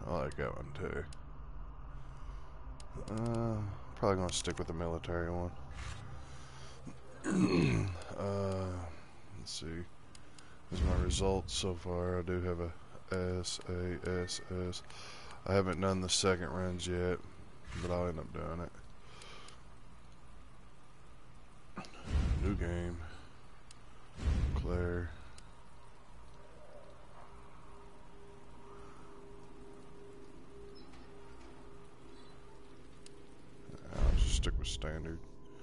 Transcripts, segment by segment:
I like that one too. Probably gonna stick with the military one. Let's see. Here's my results so far. I do have a S, A, S, S. I haven't done the second runs yet, but I'll end up doing it. New game. Claire. I'll just stick with standard.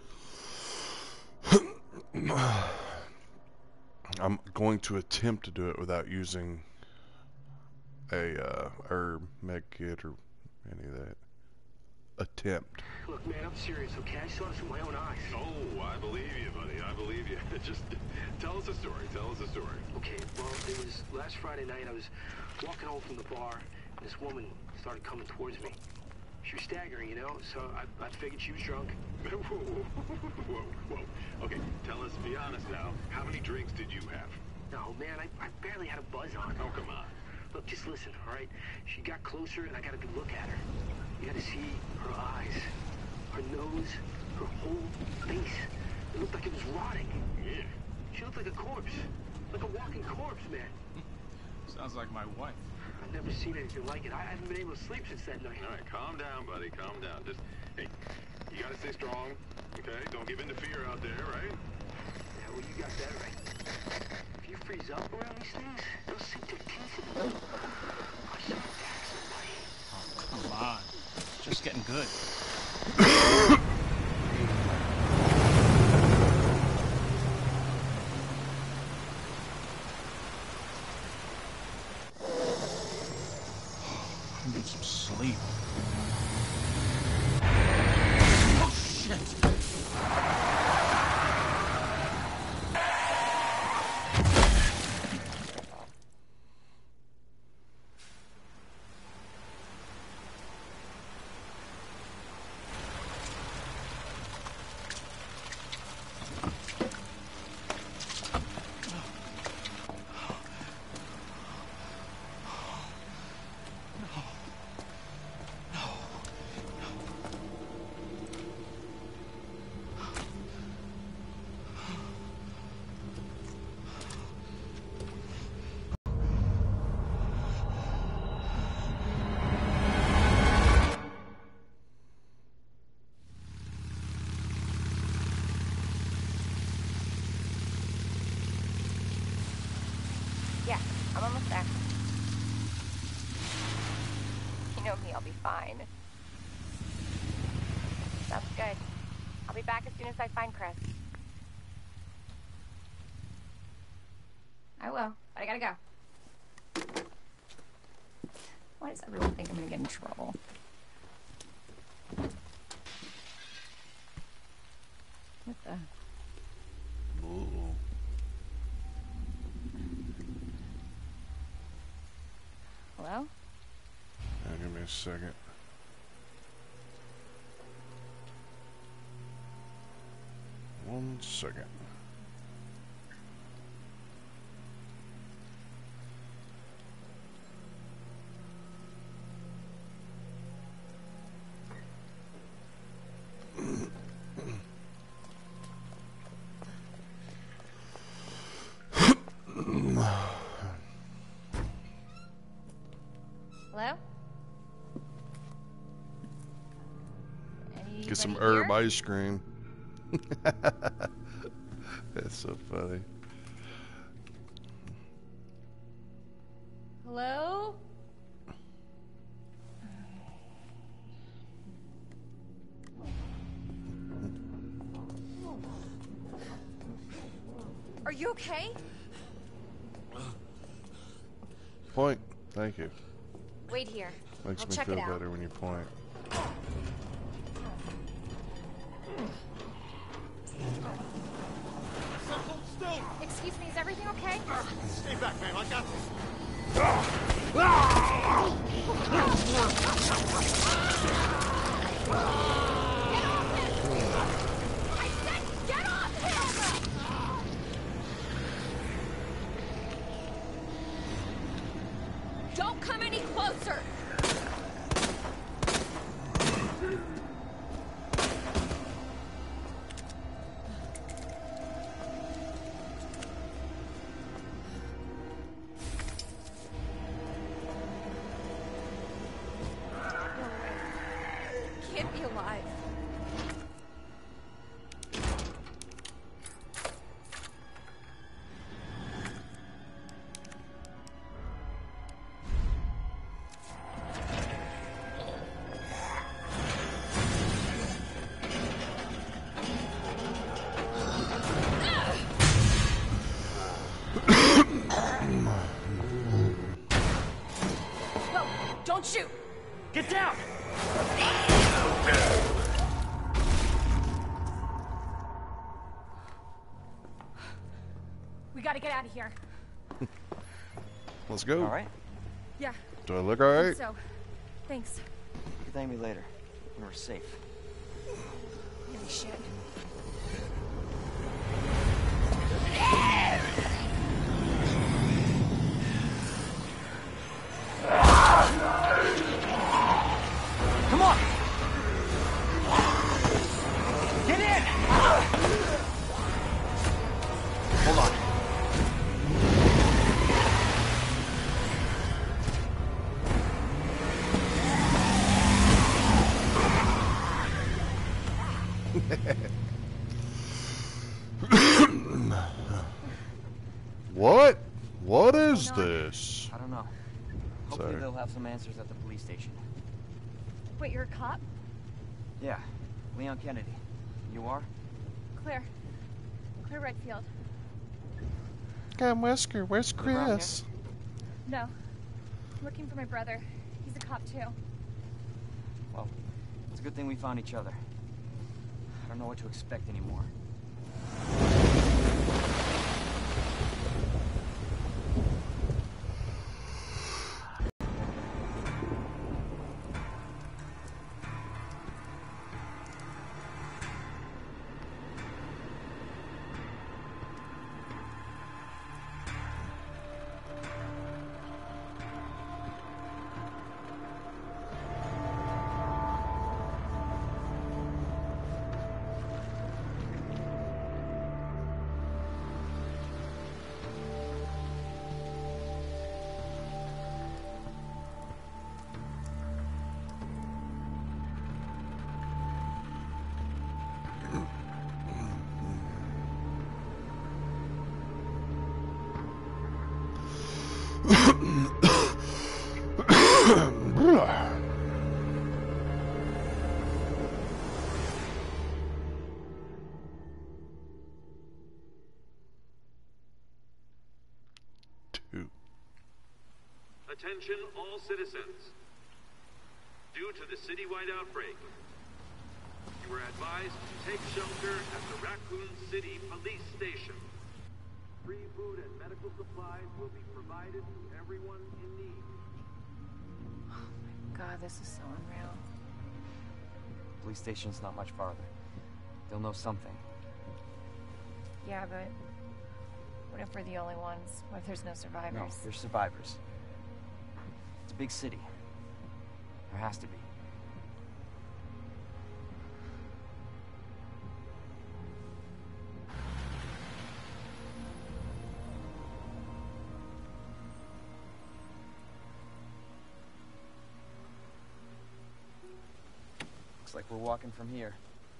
I'm going to attempt to do it without using a herb, med kit, or any of that. Attempt. Look, man, I'm serious, okay? I saw this with my own eyes. Oh, I believe you, buddy. I believe you. Just tell us a story. Tell us a story. Okay, well, it was last Friday night. I was walking home from the bar, and this woman started coming towards me. She was staggering, you know, so I figured she was drunk. Whoa. Okay, tell us, be honest now. How many drinks did you have? No, man, I barely had a buzz on. Oh, come on. Look, just listen, all right? She got closer, and I got a good look at her. You got to see her eyes, her nose, her whole face. It looked like it was rotting. Yeah. She looked like a corpse. Like a walking corpse, man. Sounds like my wife. I've never seen anything like it. I haven't been able to sleep since that night. All right, calm down, buddy. Calm down. Just, hey, you got to stay strong, okay? Don't give in to fear out there, right? Yeah, well, you got that right. If you freeze up around these things, they'll sink their teeth in you. I saw attack somebody. Oh, come on. It's just getting good. I need some sleep. Oh, shit! Yeah, I'm almost there. You know me, I'll be fine. Sounds good. I'll be back as soon as I find Chris. I will, but I gotta go. Why does everyone think I'm gonna get in trouble? What the? Ooh. Hello? Give me a second. One second. Hello? Get some Anybody herb here? ice cream. That's so funny. Hello? Are you okay? Point. Thank you. Wait here. Makes I'll me check feel it out. better when you point. Hold still! Excuse me, is everything okay? Stay back, ma'am. I got this. I said get off him! Don't come any closer! Can't be alive. Whoa, don't shoot! Get down! We gotta get out of here. Let's go. All right. Yeah, Do I look alright? so. Thanks. You thank me later when we're safe. Holy shit. Come on! Get in! Hold on. What? What is this? I don't know. Hopefully Sorry. they'll have some answers at the police station. Wait, you're a cop? Yeah, Leon Kennedy. You are? Claire. Claire Redfield. I'm Wesker. Where's Live around Chris? No. I'm looking for my brother. He's a cop too. Well, it's a good thing we found each other. I don't know what to expect anymore. Two. Attention all citizens. Due to the citywide outbreak, you are advised to take shelter at the Raccoon City Police Station. Free food and medical supplies will be provided to everyone in need. God, this is so unreal. Police station's not much farther. They'll know something. Yeah, but what if we're the only ones? What if there's no No, survivors? there's survivors. It's a big city. There has to be. Looks like we're walking from here.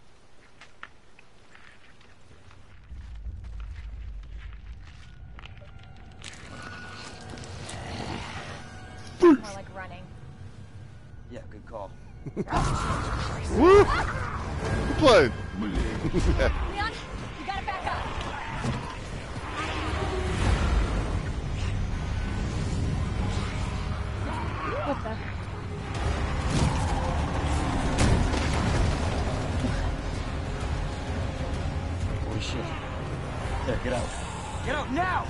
More like running. Yeah, good call. Woo! Good play. Leon, you gotta back up. What the? Holy shit. There, get out. Get out now!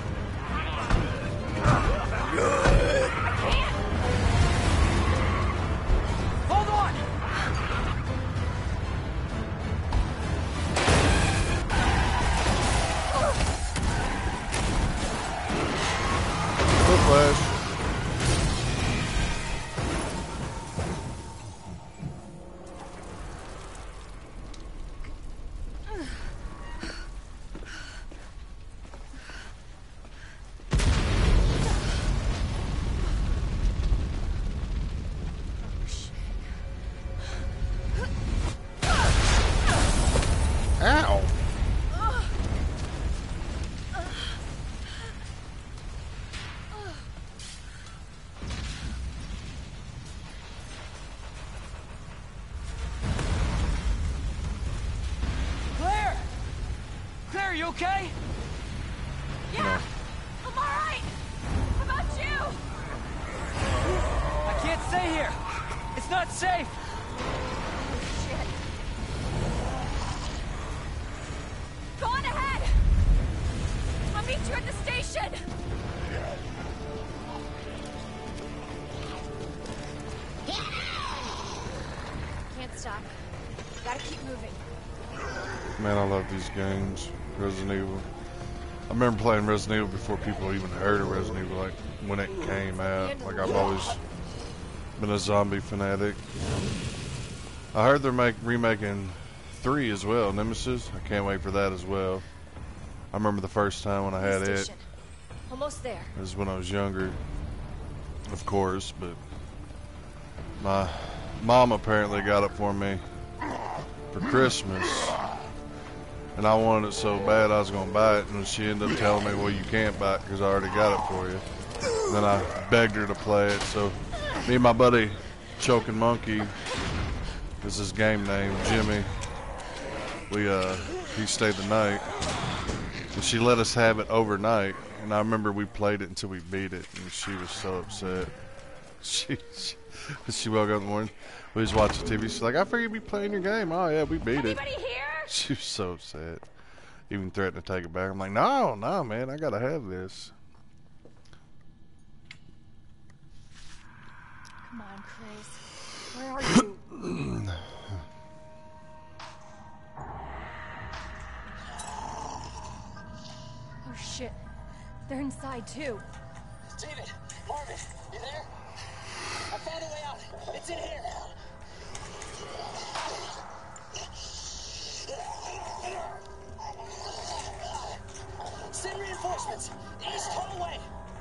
Hold on! Good flash. you okay? Yeah, I'm alright. How about you? I can't stay here. It's not safe. Shit. Go on ahead. I'll meet you at the station. Can't stop. Gotta keep moving. Man, I love these games. Resident Evil. I remember playing Resident Evil before people even heard of Resident Evil, like when it came out. Like, I've always been a zombie fanatic. I heard they're remaking 3 as well, Nemesis. I can't wait for that as well. I remember the first time when I had it. Almost there. It was when I was younger, of course, but my mom apparently got it for me for Christmas, and I wanted it so bad I was going to buy it, and she ended up telling me, well, you can't buy it because I already got it for you. And then I begged her to play it, so me and my buddy Choking Monkey is his game name, Jimmy, he stayed the night, and she let us have it overnight, and I remember we played it until we beat it, and she was so upset. She woke up in the morning, we was watching TV, she's like, I figured you'd be playing your game. Oh yeah, we beat it. Anybody here? She was so upset. Even threatened to take it back. I'm like, no, man, I gotta have this. Come on, Chris. Where are you? Oh shit. They're inside too. David, Marvin, you there? I found a way out. It's in here. Send reinforcements. East hallway.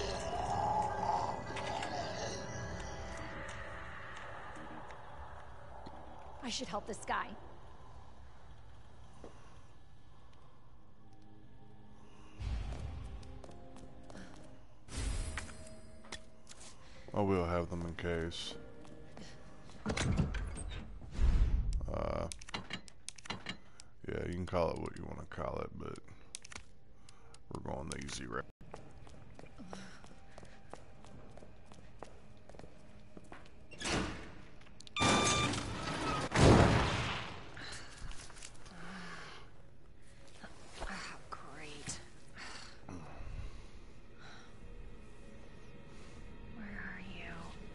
I should help this guy. I will have them in case. Yeah, you can call it what you want to call it, but we're going the easy route. Great. Where are you?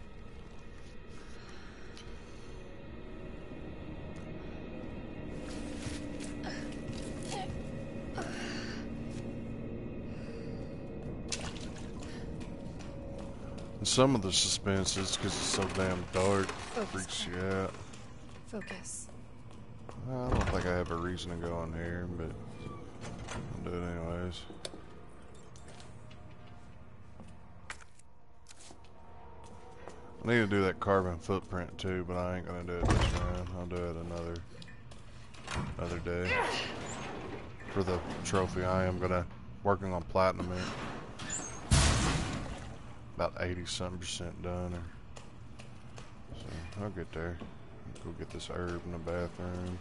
And some of the suspense is because it's so damn dark, Focus, freaks you Claire. out. Focus. I don't think I have a reason to go in here, but I'll do it anyways. I need to do that carbon footprint too, but I ain't gonna do it this round. I'll do it another day. For the trophy, I am working on platinum it. About 80-something% done. So I'll get there. Go get this herb in the bathroom.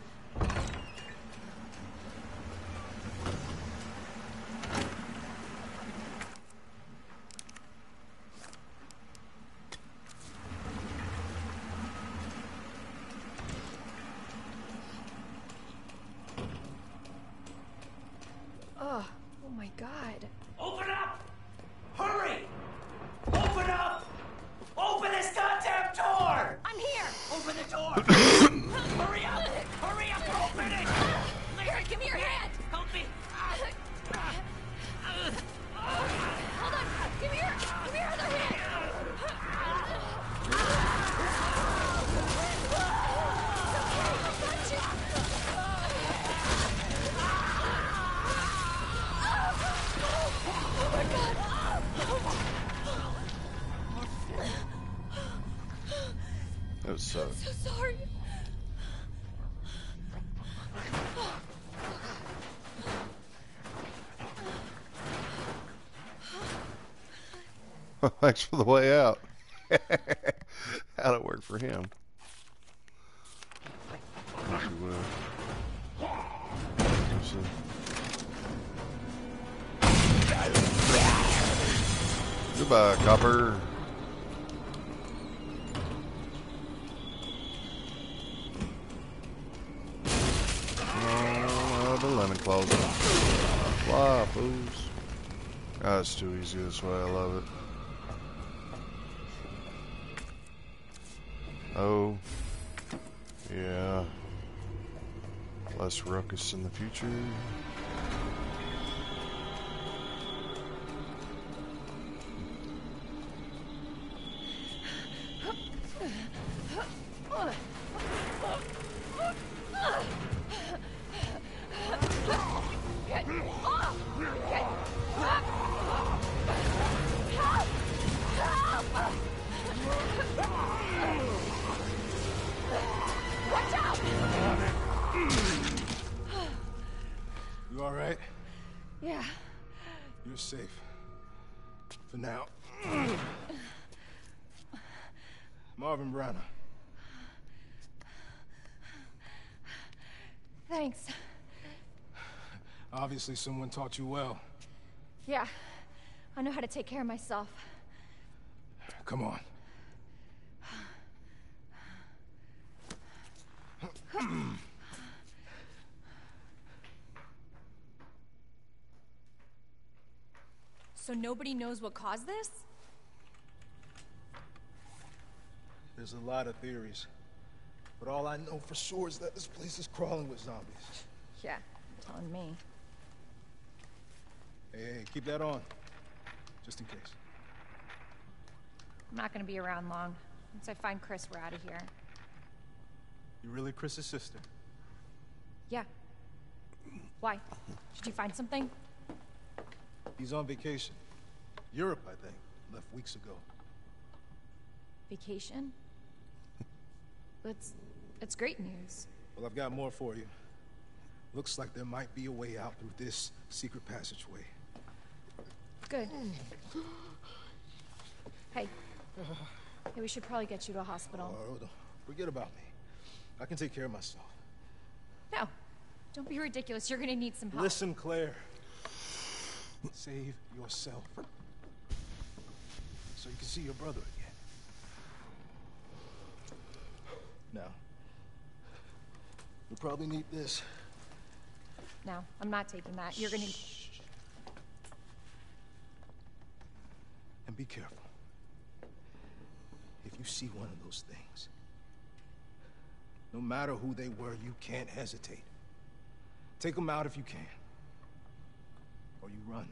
Oh my god. Open up! Hurry! Open up! Open this goddamn door! I'm here! Open the door! Hurry up! Hurry up! Open it! Here, give me your hand! Help me! Hold on! Give me your other hand! It sucks. So sorry. Thanks for the way out. How'd it work for him? If you will. Goodbye, copper. Oh, the lemon claws. Fly, fools. Ah, it's too easy this way. I love it. Oh. Yeah. Less ruckus in the future. You all right? Yeah. You're safe. For now. Marvin Browner. Thanks. Obviously someone taught you well. Yeah. I know how to take care of myself. Come on. So nobody knows what caused this? There's a lot of theories. But all I know for sure is that this place is crawling with zombies. Yeah, telling me. Hey, keep that on. Just in case. I'm not gonna be around long. Once I find Chris, we're out of here. You really Chris's sister? Yeah. Why? Did you find something? He's on vacation. Europe, I think. Left weeks ago. Vacation? It's great news. Well, I've got more for you. Looks like there might be a way out through this secret passageway. Good. Hey. Hey, we should probably get you to a hospital. Oh, forget about me. I can take care of myself. No. Don't be ridiculous. You're gonna need some help. Listen, Claire. Save yourself. So you can see your brother again. Now, you'll probably need this. No, I'm not taking that. You're gonna... And be careful. If you see one of those things, no matter who they were, you can't hesitate. Take them out if you can. Or you run.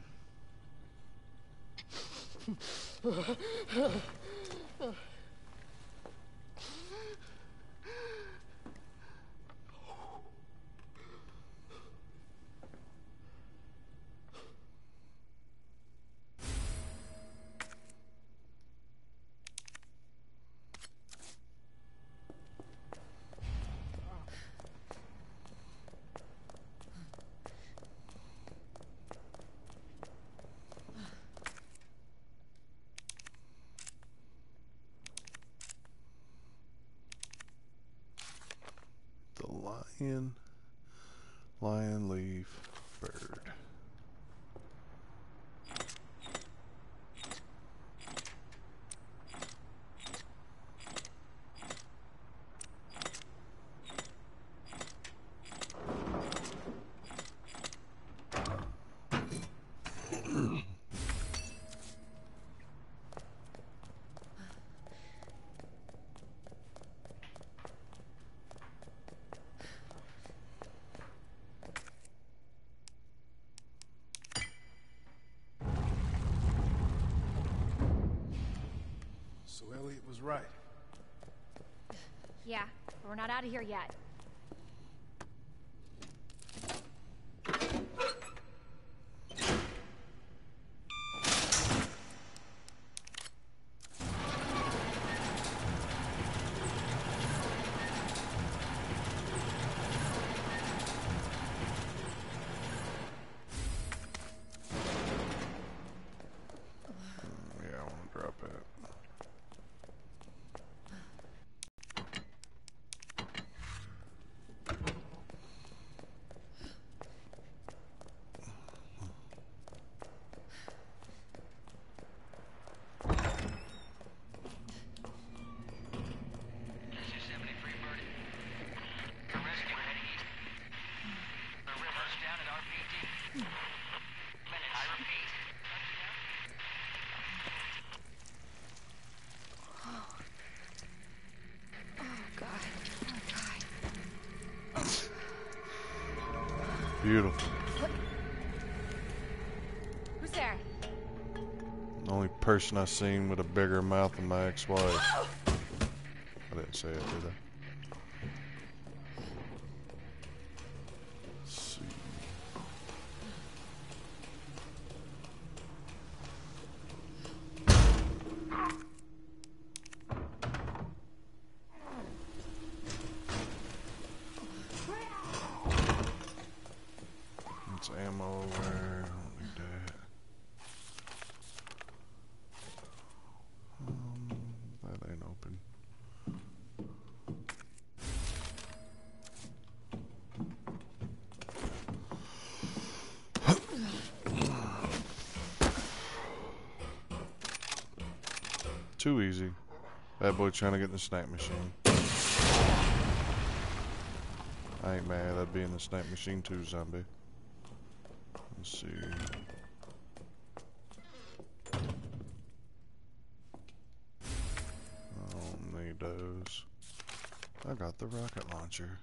The lion, leaf, bird. So Elliot was right. Yeah, but we're not out of here yet. Yeah, I want to drop it. Beautiful. Who's there? The only person I've seen with a bigger mouth than my ex-wife. I didn't say it, did I? Let's see. It's ammo where? I don't need that. That ain't open. Too easy. Bad boy trying to get in the snack machine. I ain't mad. I'd be in the snack machine too, zombie. Let's see. I don't need those. I got the rocket launcher.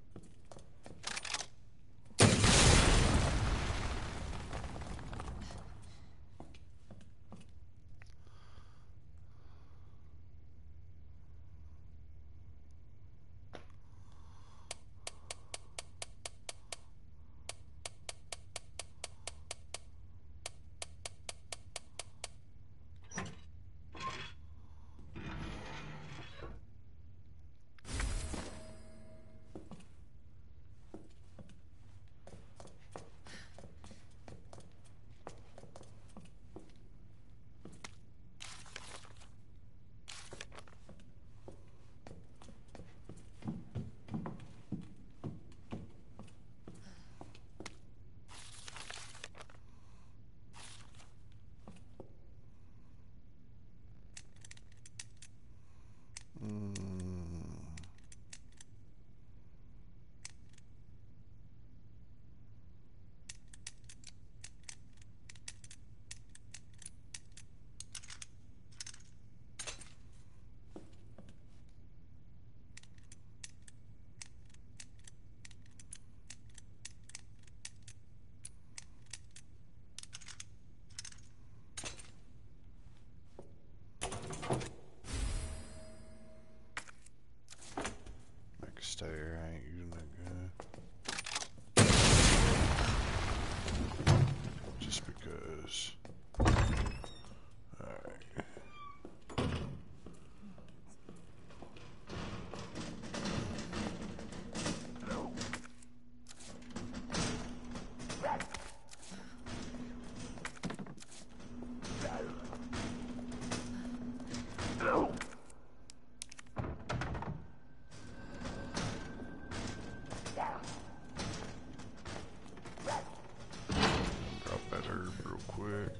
Stare, I ain't using that gun. Just because. Alright. Drop that herb real quick.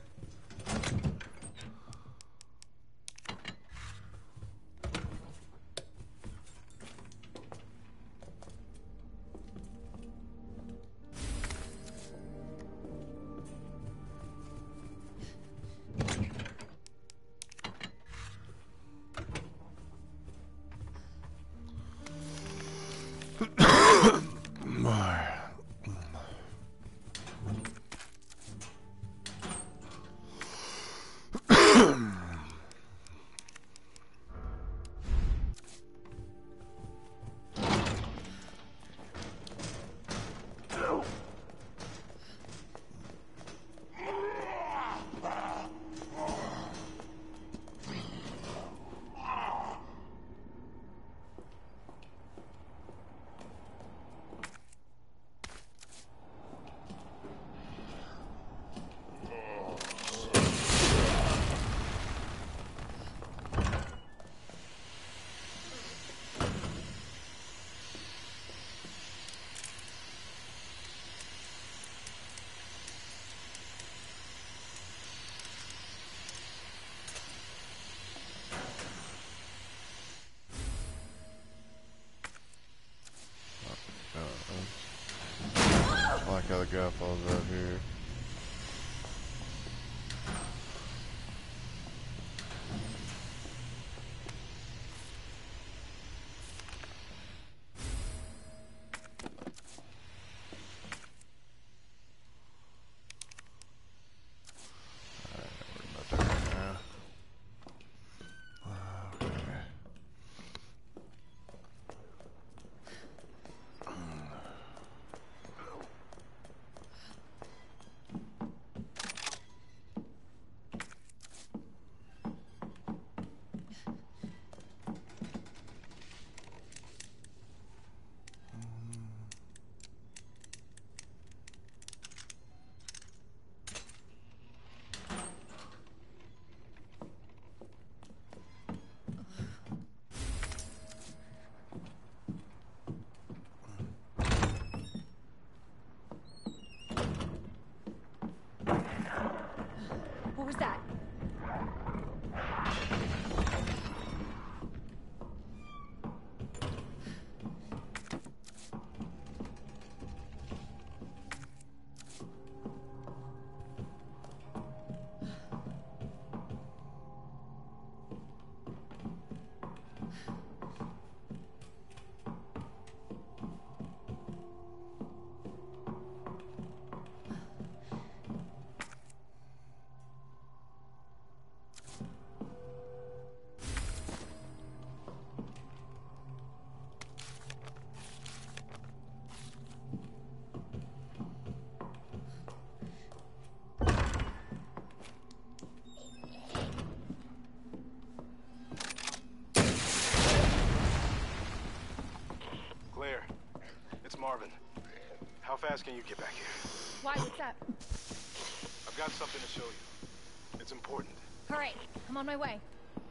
I like how the guy falls out here. fast can you get back here? Why? What's up? I've got something to show you. It's important. All right, I'm on my way.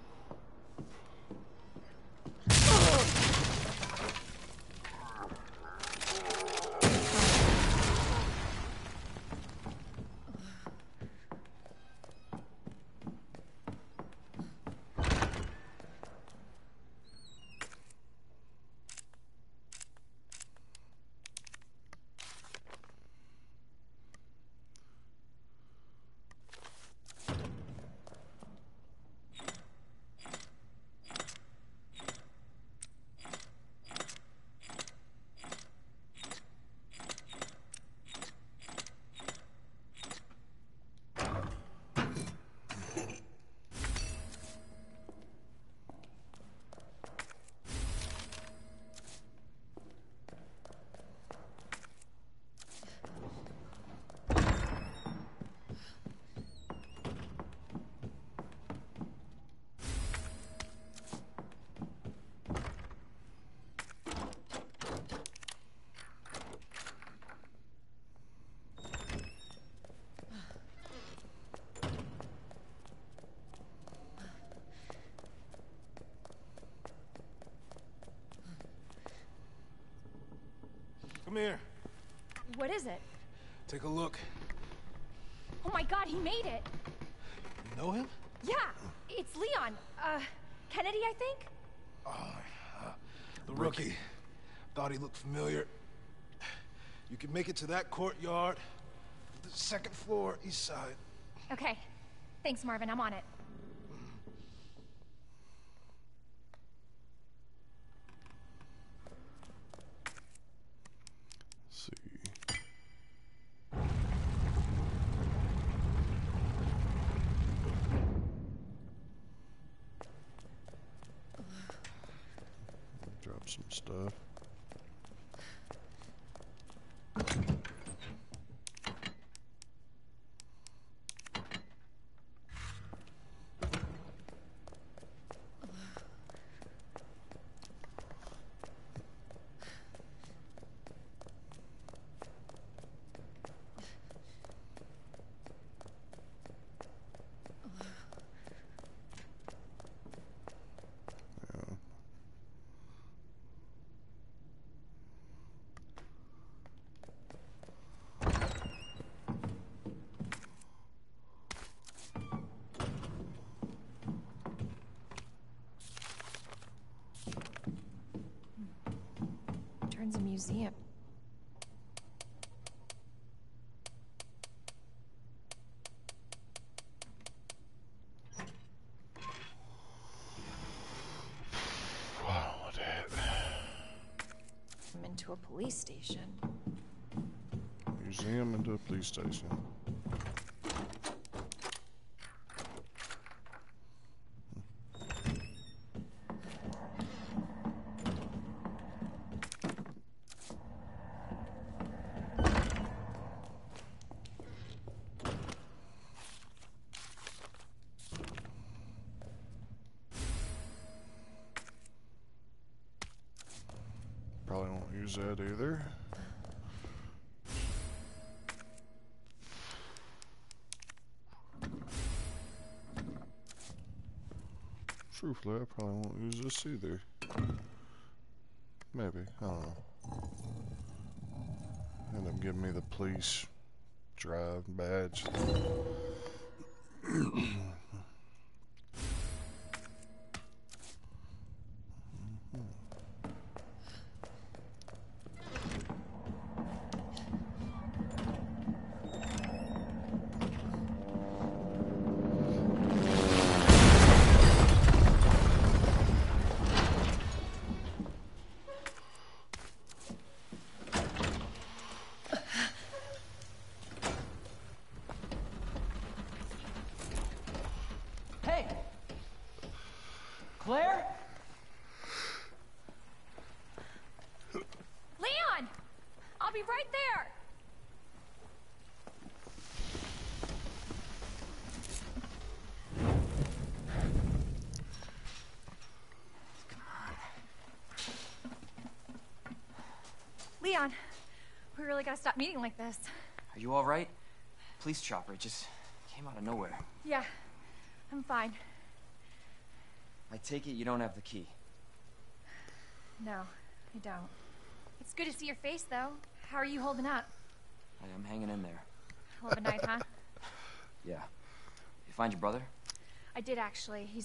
Come here. What is it? Take a look. Oh my God, he made it. You know him? Yeah, it's Leon. Kennedy, I think? The rookie. Thought he looked familiar. You can make it to that courtyard. The second floor, east side. Okay. Thanks, Marvin. I'm on it. Let's see. Drop some stuff. Turns a museum. Wow, what the heck? I'm into a police station. Museum into a police station. Probably won't use that either. Truthfully, I probably won't use this either. Maybe, I don't know. End up giving me the police drive badge. Hey! Claire? Leon! I'll be right there! Leon, We really gotta stop meeting like this. Are you all right? Police chopper, it just came out of nowhere. Yeah, I'm fine. I take it you don't have the key. No, I don't. It's good to see your face, though. How are you holding up? I'm hanging in there. Hell of a night, huh? Yeah. You find your brother? I did, actually. He's...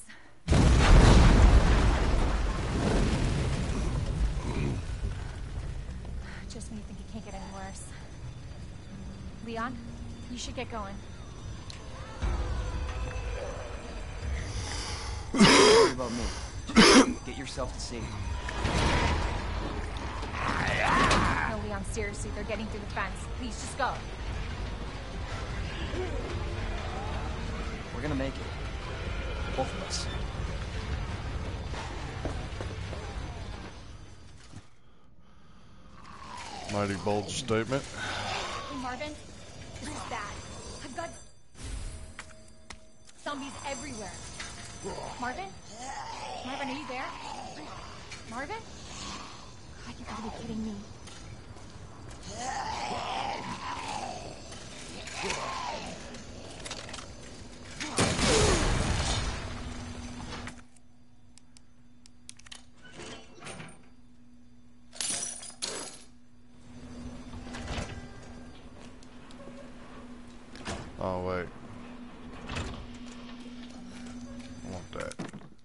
Just when you think it can't get any worse. Leon, you should get going. Don't worry about me. Just get yourself to safety. No, Leon, seriously, they're getting through the fence. Please, just go. We're gonna make it. Both of us. Mighty bold statement. Hey, Marvin, this is bad. I've got zombies everywhere. Marvin? Marvin, are you there? Marvin? God, you gotta be kidding me. Oh, wait. I want that.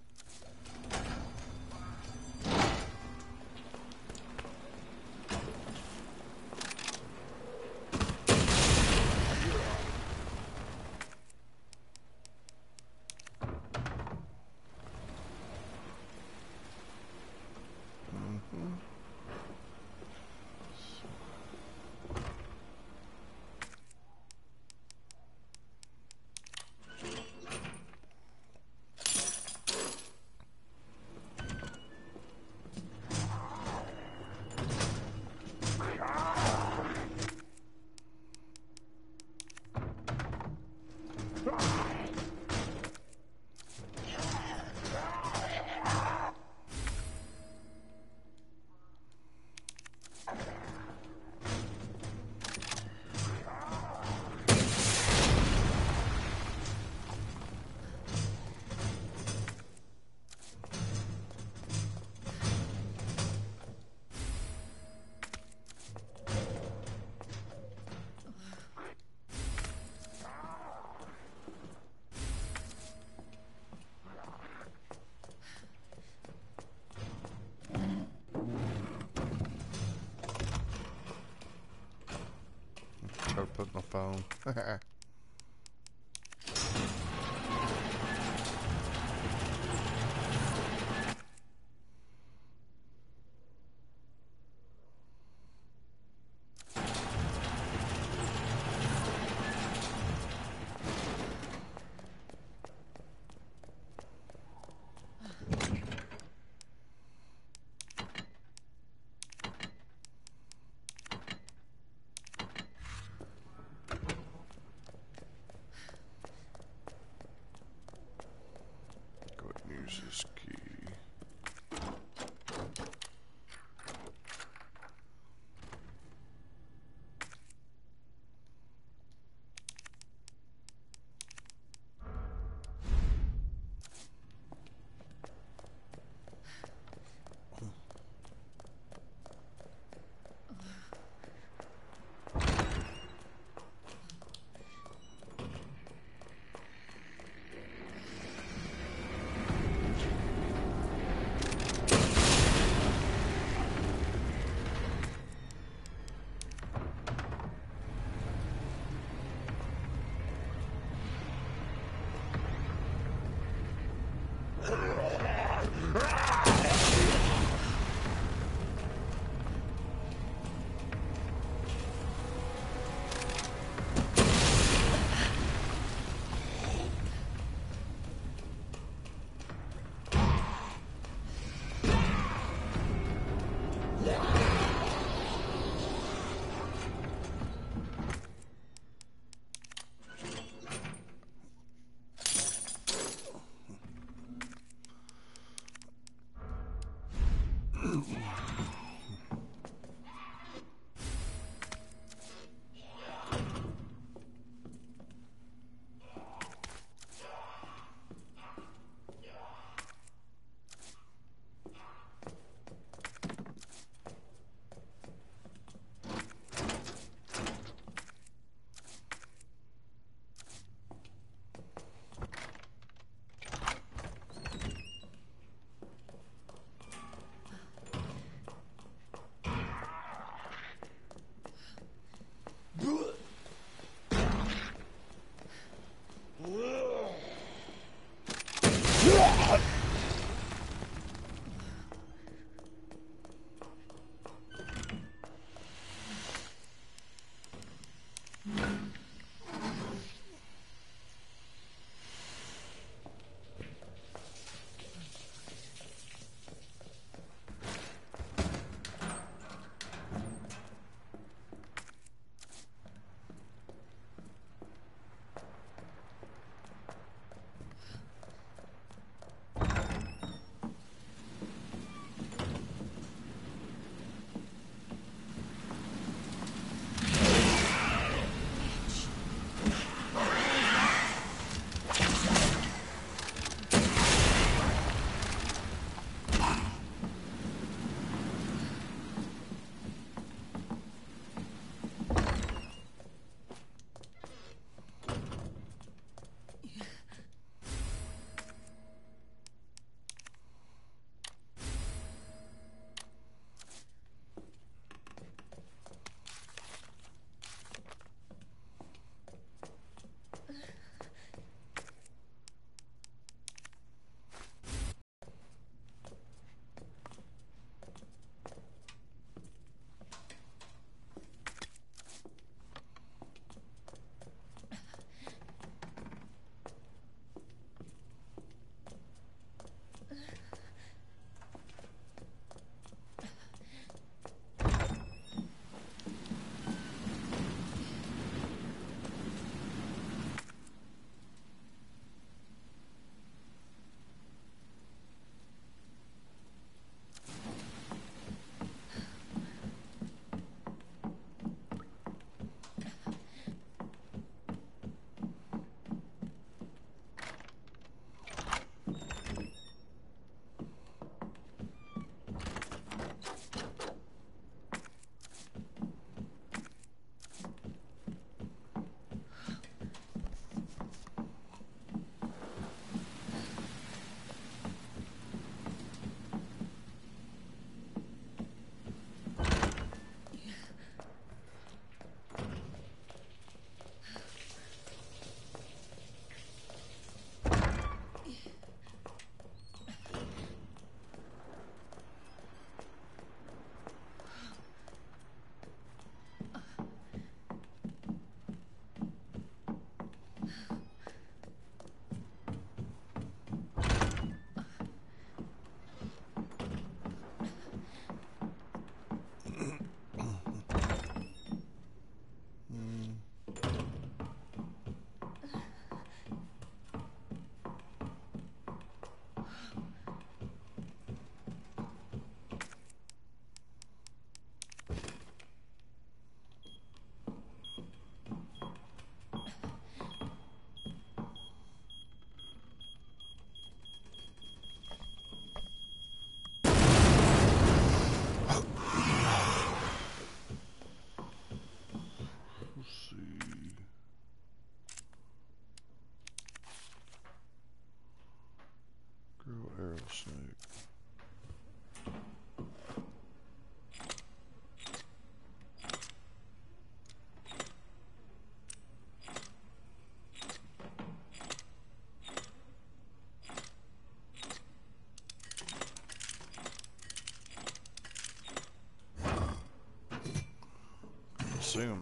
Try to put my phone. Go ahead and use this key. assume.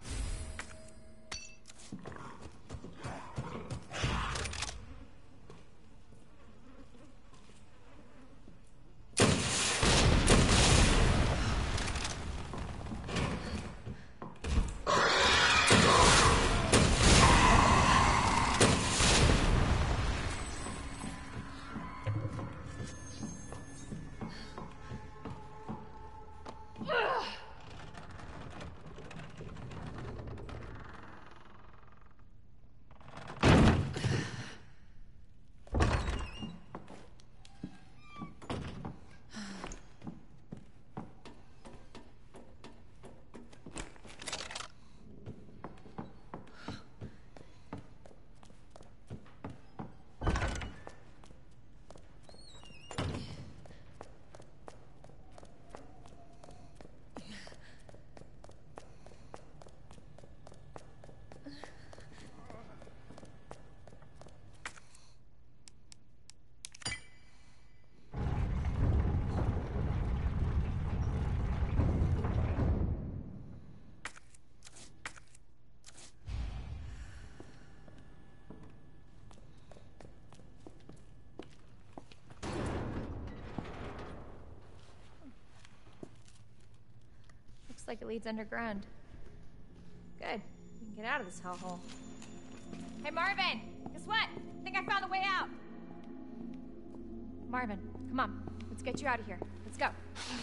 Looks like it leads underground. Good. We can get out of this hellhole. Hey, Marvin! Guess what? I think I found the way out! Marvin, come on. Let's get you out of here. Let's go.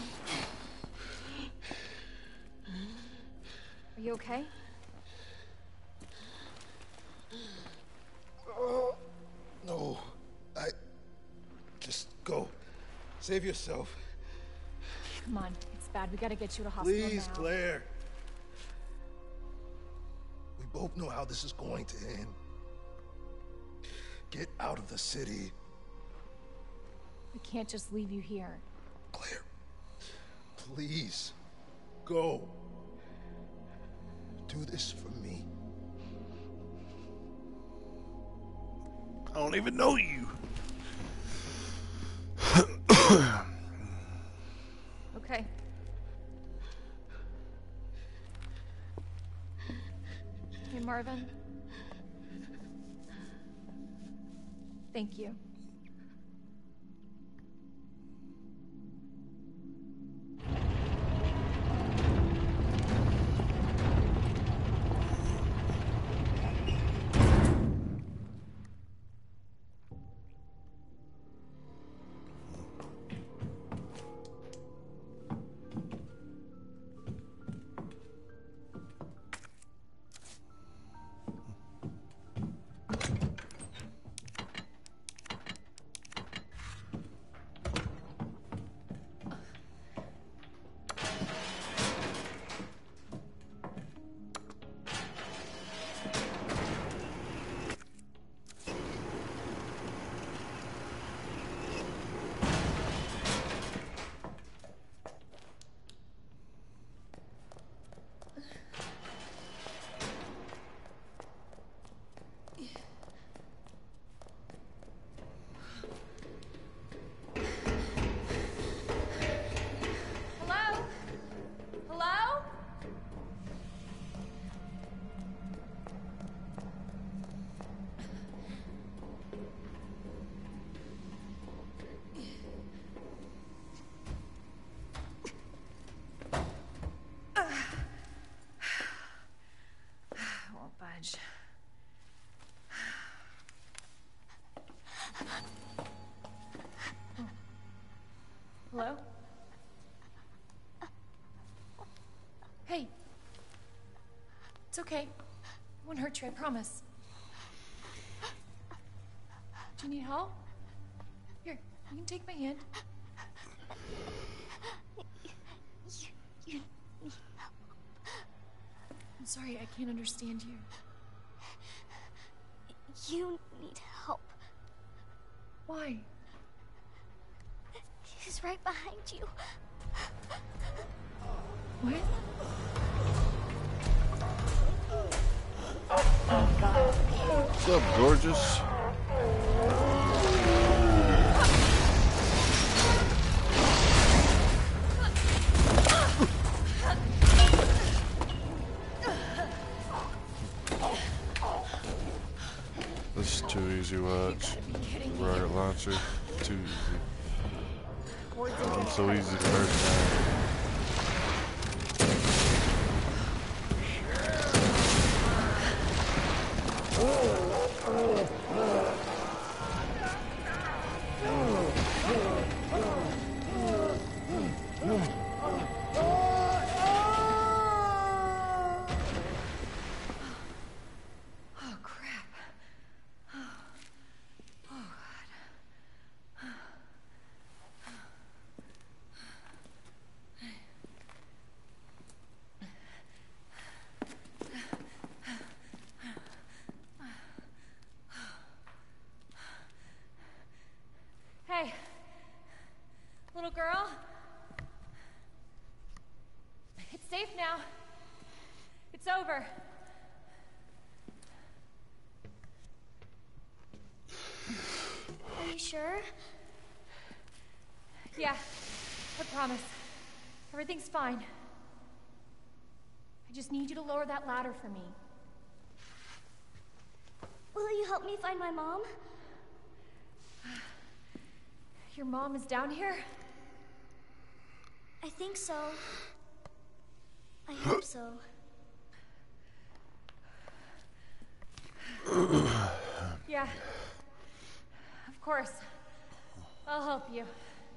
Are you okay? No. Just go. Save yourself. Come on. It's bad. We gotta get you to hospital Please, now. Claire. We both know how this is going to end. Get out of the city. We can't just leave you here. Claire, please, go. Do this for me. I don't even know you. Okay. Hey, Marvin. Thank you. Hello? Hey. It's okay. It won't hurt you, I promise. Do you need help? Here, you can take my hand. I'm sorry, I can't understand you. You need help. Why? He's right behind you. What? What's up, gorgeous? closer. Too easy. Cords I'm against so pipe. easy to hurt now. Oh, crap. Oh, God. Hey, little girl. It's safe now. It's over. Are you sure? Yeah, I promise. Everything's fine. I just need you to lower that ladder for me. Will you help me find my mom? Your mom is down here? I think so. I hope so. Yeah. Of course. I'll help you.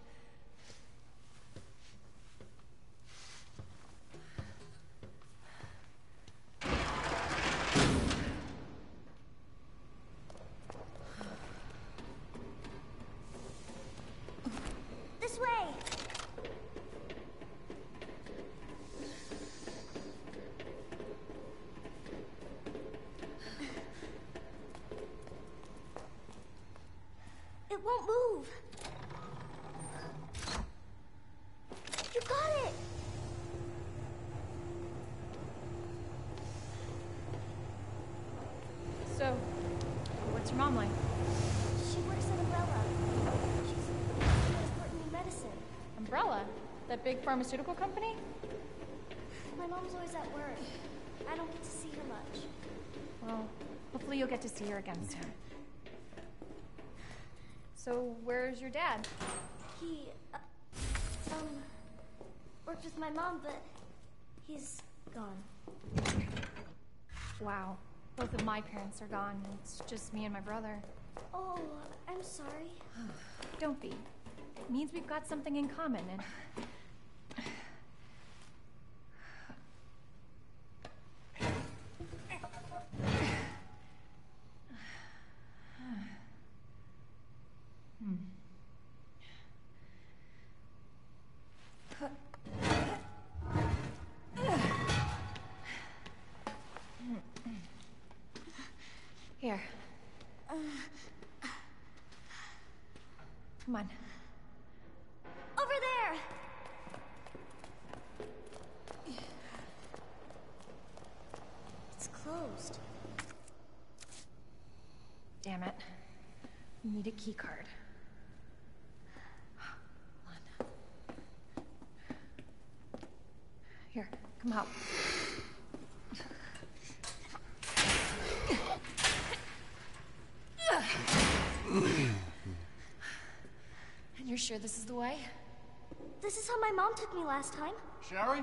This way! It won't move. You got it! So, what's your mom like? She works at Umbrella. She's transporting me medicine. Umbrella? That big pharmaceutical company? My mom's always at work. I don't get to see her much. Well, hopefully you'll get to see her again soon. So, where's your dad? He, worked with my mom, but he's gone. Wow. Both of my parents are gone. It's just me and my brother. Oh, I'm sorry. Don't be. It means we've got something in common, and... Here. Come on. Over there! It's closed. Damn it. We need a key card. Hold on. Here, come help. And you're sure this is the way? This is how my mom took me last time. Sherry?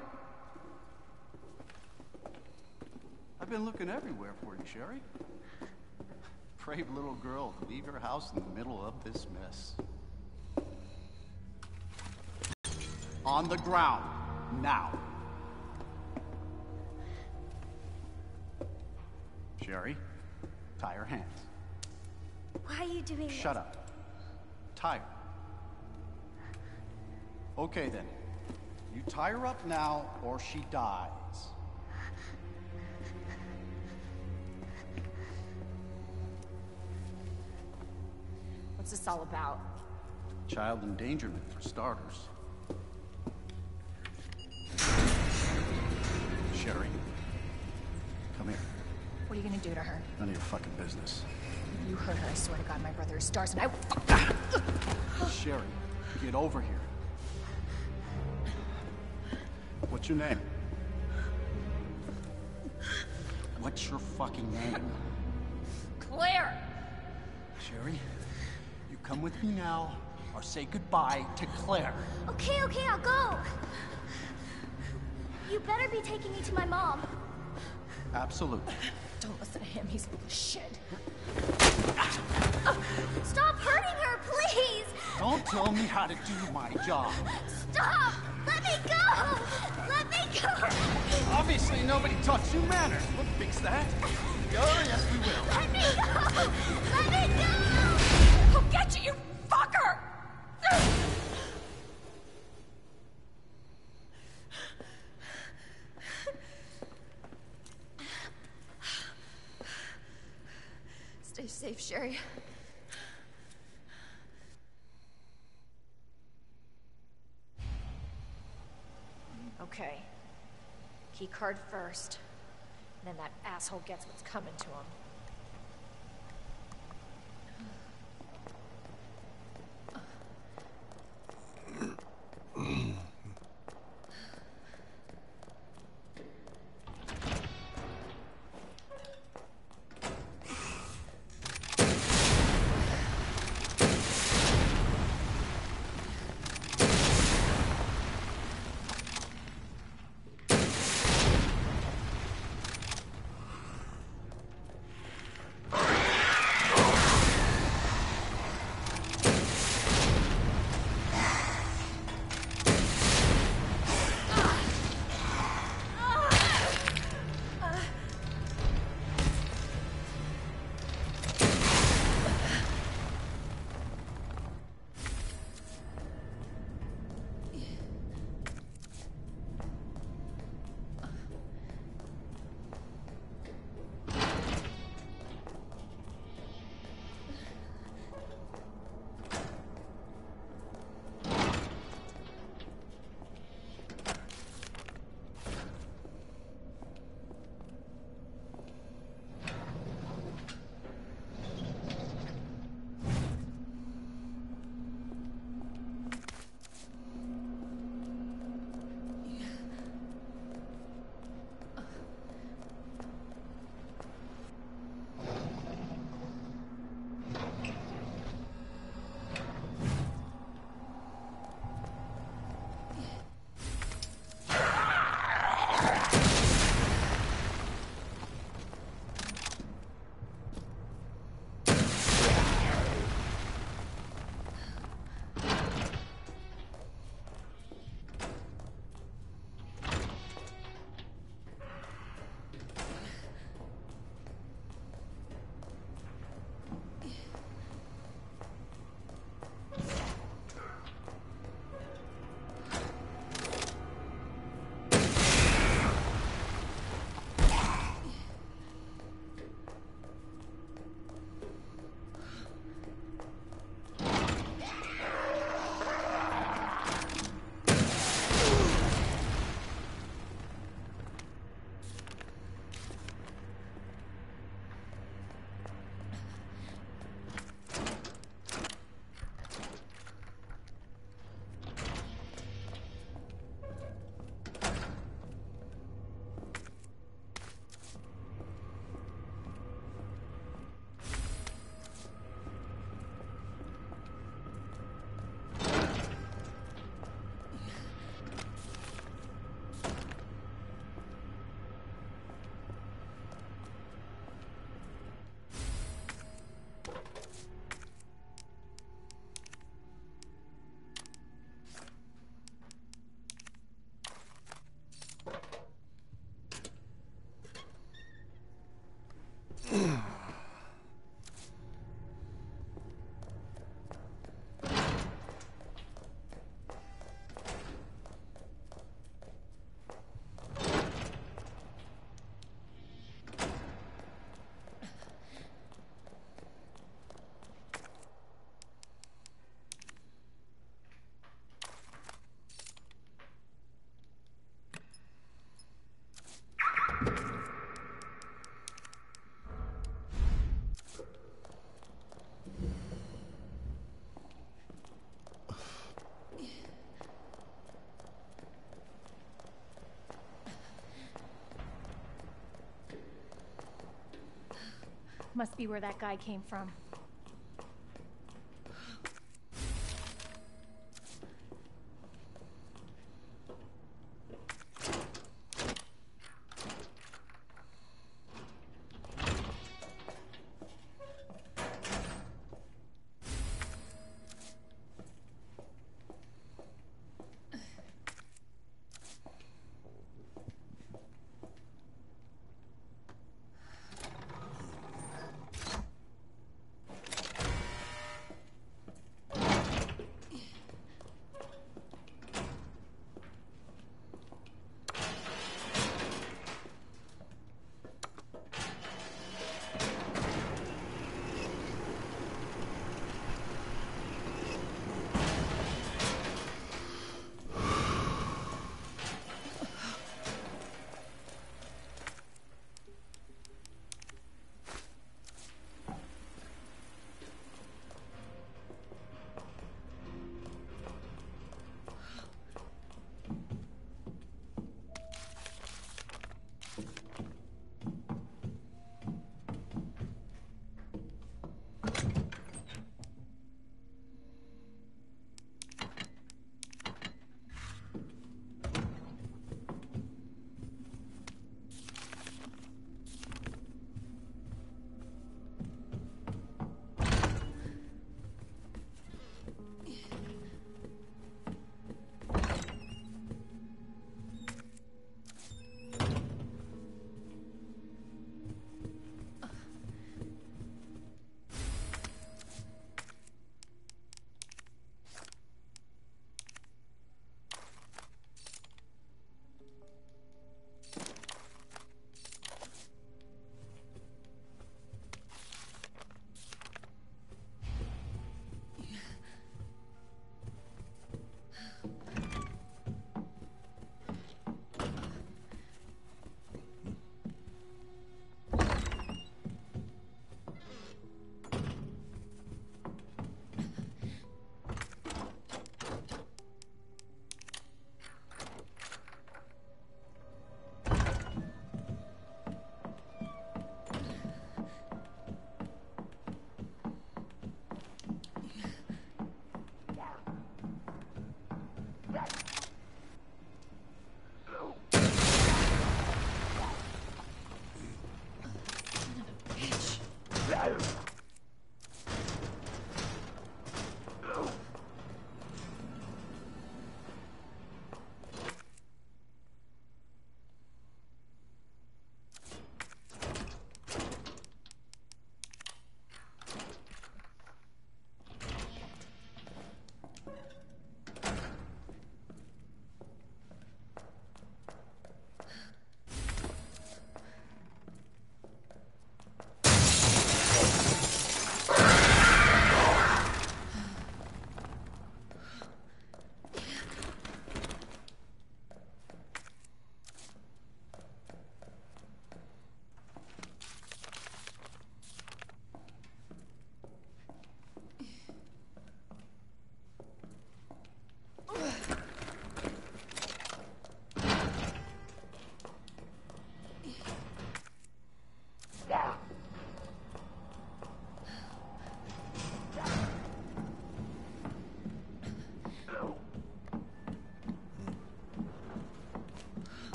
I've been looking everywhere for you, Sherry. Brave little girl to leave your house in the middle of this mess. On the ground, now. Sherry, tie her hands. Why are you doing this? Shut up. Tie her. Okay then. You tie her up now or she dies. What's this all about? Child endangerment for starters. Sherry, come here. What are you gonna do to her? None of your fucking business. If you hurt her, I swear to God, my brother is stars and I will... Sherry, get over here. What's your name? What's your fucking name? Claire! Sherry, you come with me now, or say goodbye to Claire. Okay, I'll go. You better be taking me to my mom. Absolutely. Don't listen to him. He's full of shit. Stop hurting her, please! Don't tell me how to do my job. Stop! Let me go! Let me go! Obviously, nobody taught you manners. We'll fix that. Oh, yes, we will. Let me go! Let me go! I'll get you, you fucker! Stay safe, Sherry. Okay. Key card first. Then that asshole gets what's coming to him. Must be where that guy came from.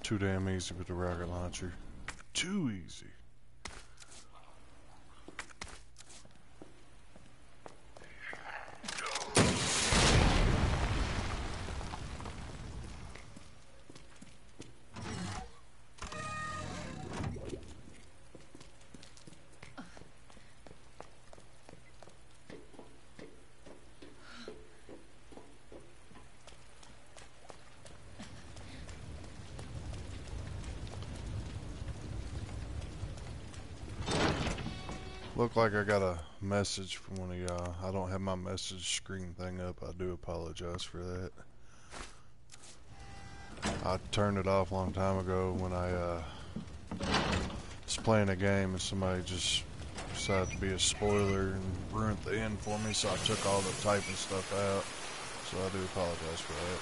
too damn easy with the rocket launcher. Too easy. Look like I got a message from one of y'all. I don't have my message screen thing up. I do apologize for that. I turned it off a long time ago when I was playing a game and somebody just decided to be a spoiler and ruined the end for me, so I took all the typing stuff out. So I do apologize for that.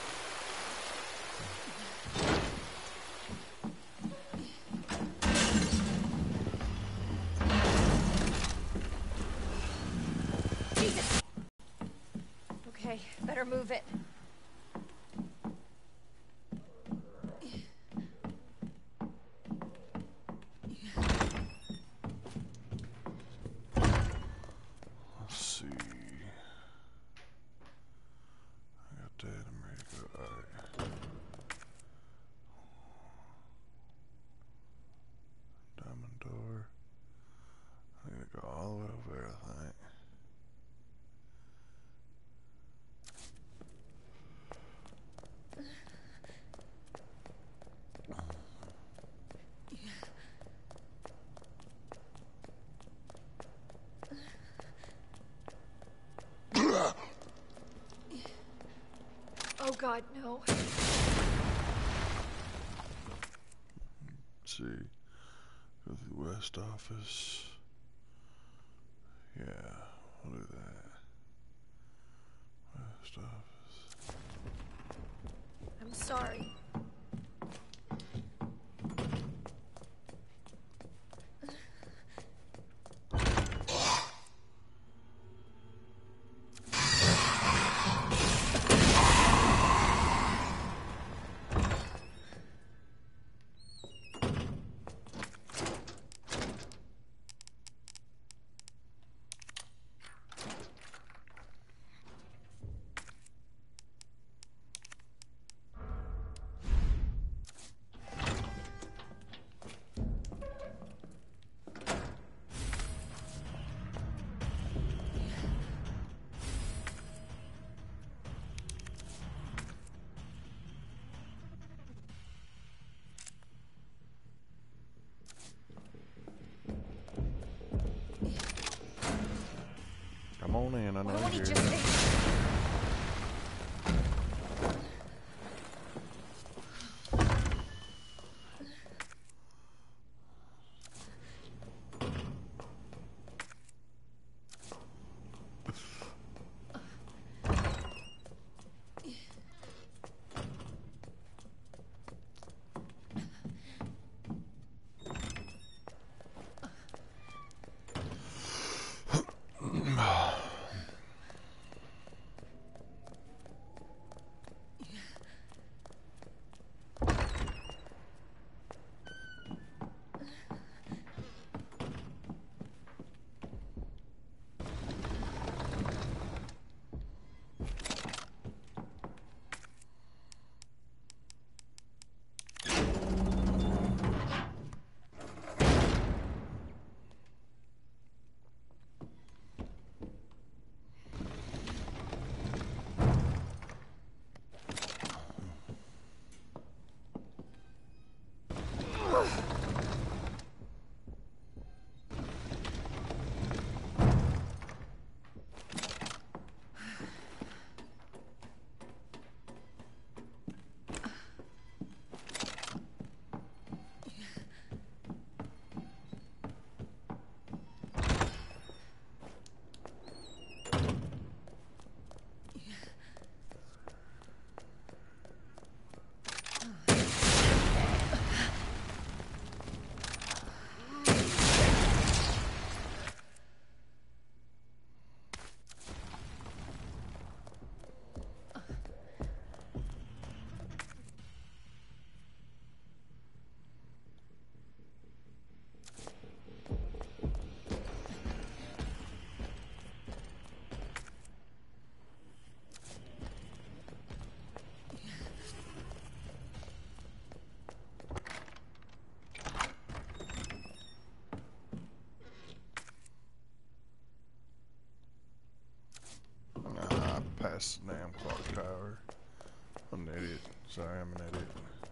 Okay, better move it. Let's see. I got that. I'm ready to go. Alright. Diamond door. I need to go all the way over there, I think. Oh God, no. Let's see. Go to the West office. Yeah, we'll do that. West office. I'm sorry. Come on in, I know Why won't he you're just here. say... past the damn clock tower. I'm an idiot. Sorry, I'm an idiot.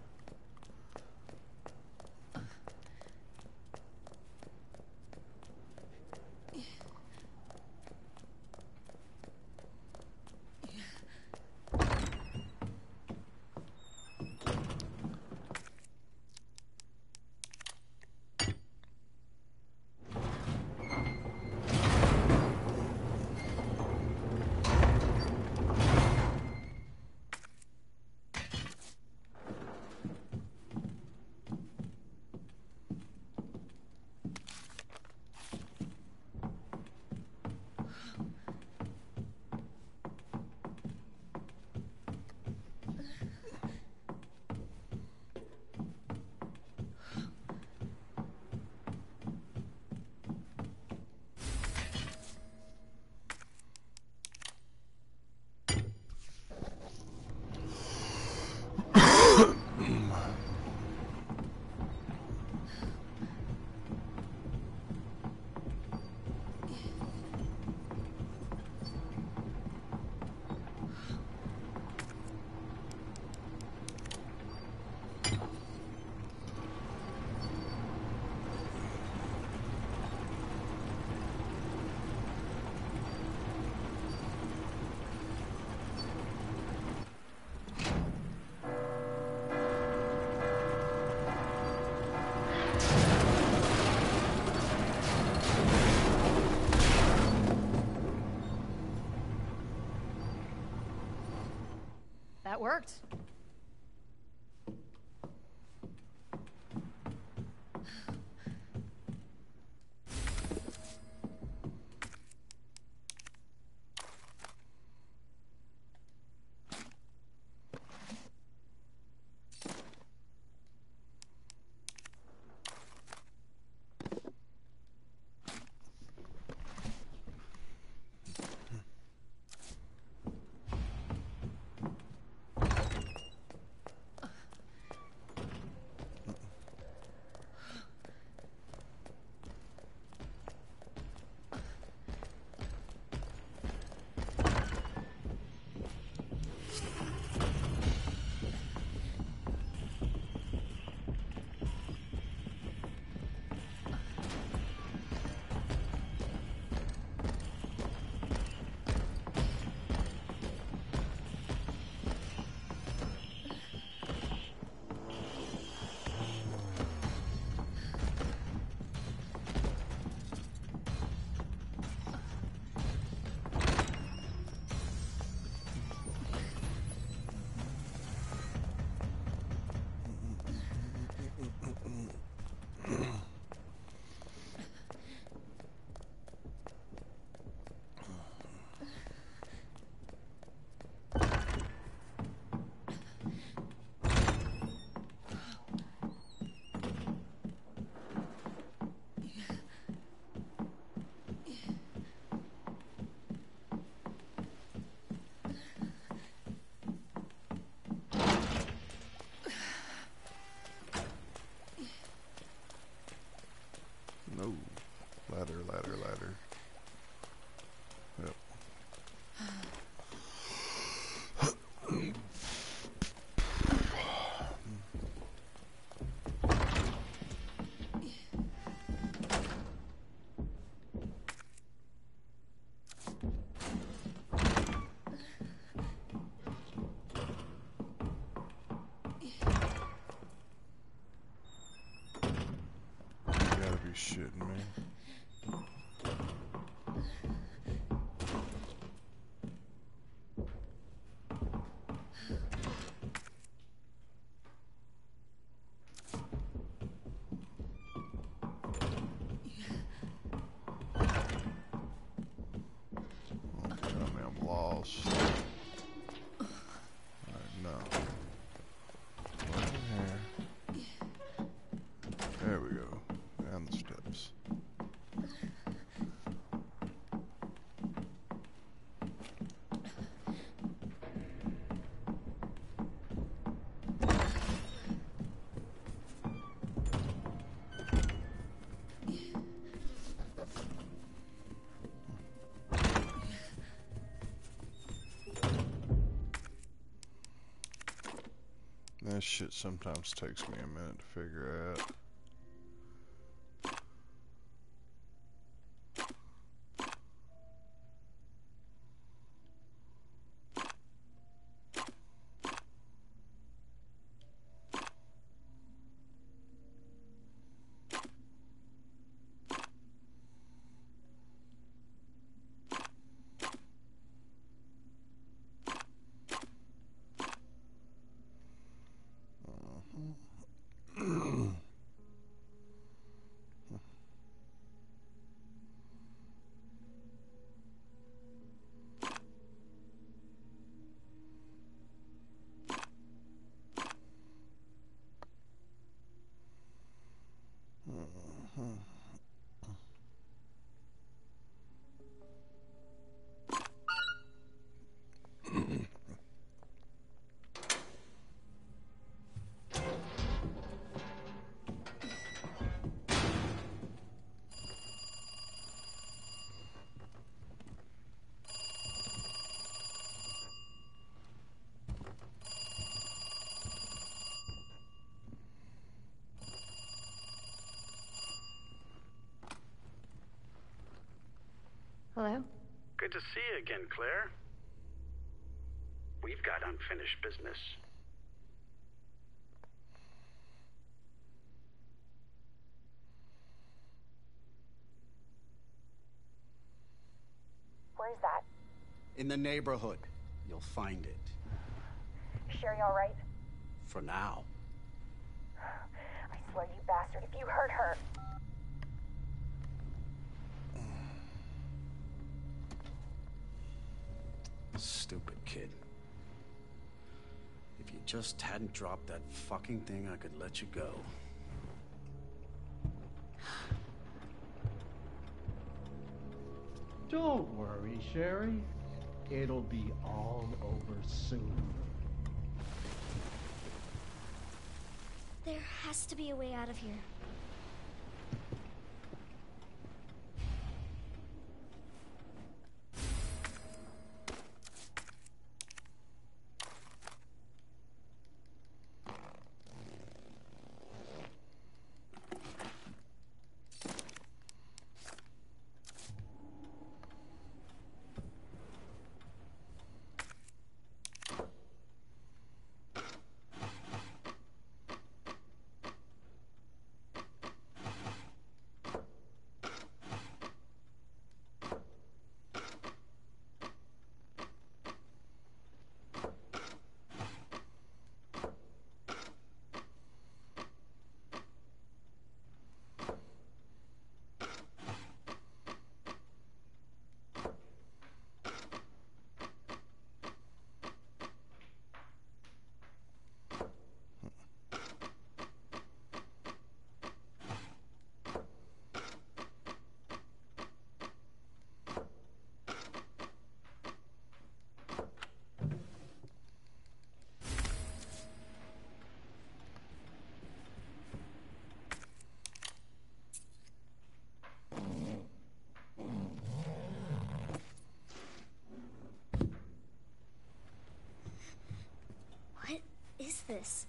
That worked. No. Ladder, ladder, ladder. Yep. You gotta be shitting me. Oh, tell me I'm lost. Alright, no. Right in here. There we go. Down the steps. That shit sometimes takes me a minute to figure out. Hello? Good to see you again, Claire. We've got unfinished business. Where's that? In the neighborhood. You'll find it. Sherry all right? For now. I swear, you bastard, if you hurt her... Stupid kid. If you just hadn't dropped that fucking thing, I could let you go. Don't worry, Sherry. It'll be all over soon. There has to be a way out of here. What is this?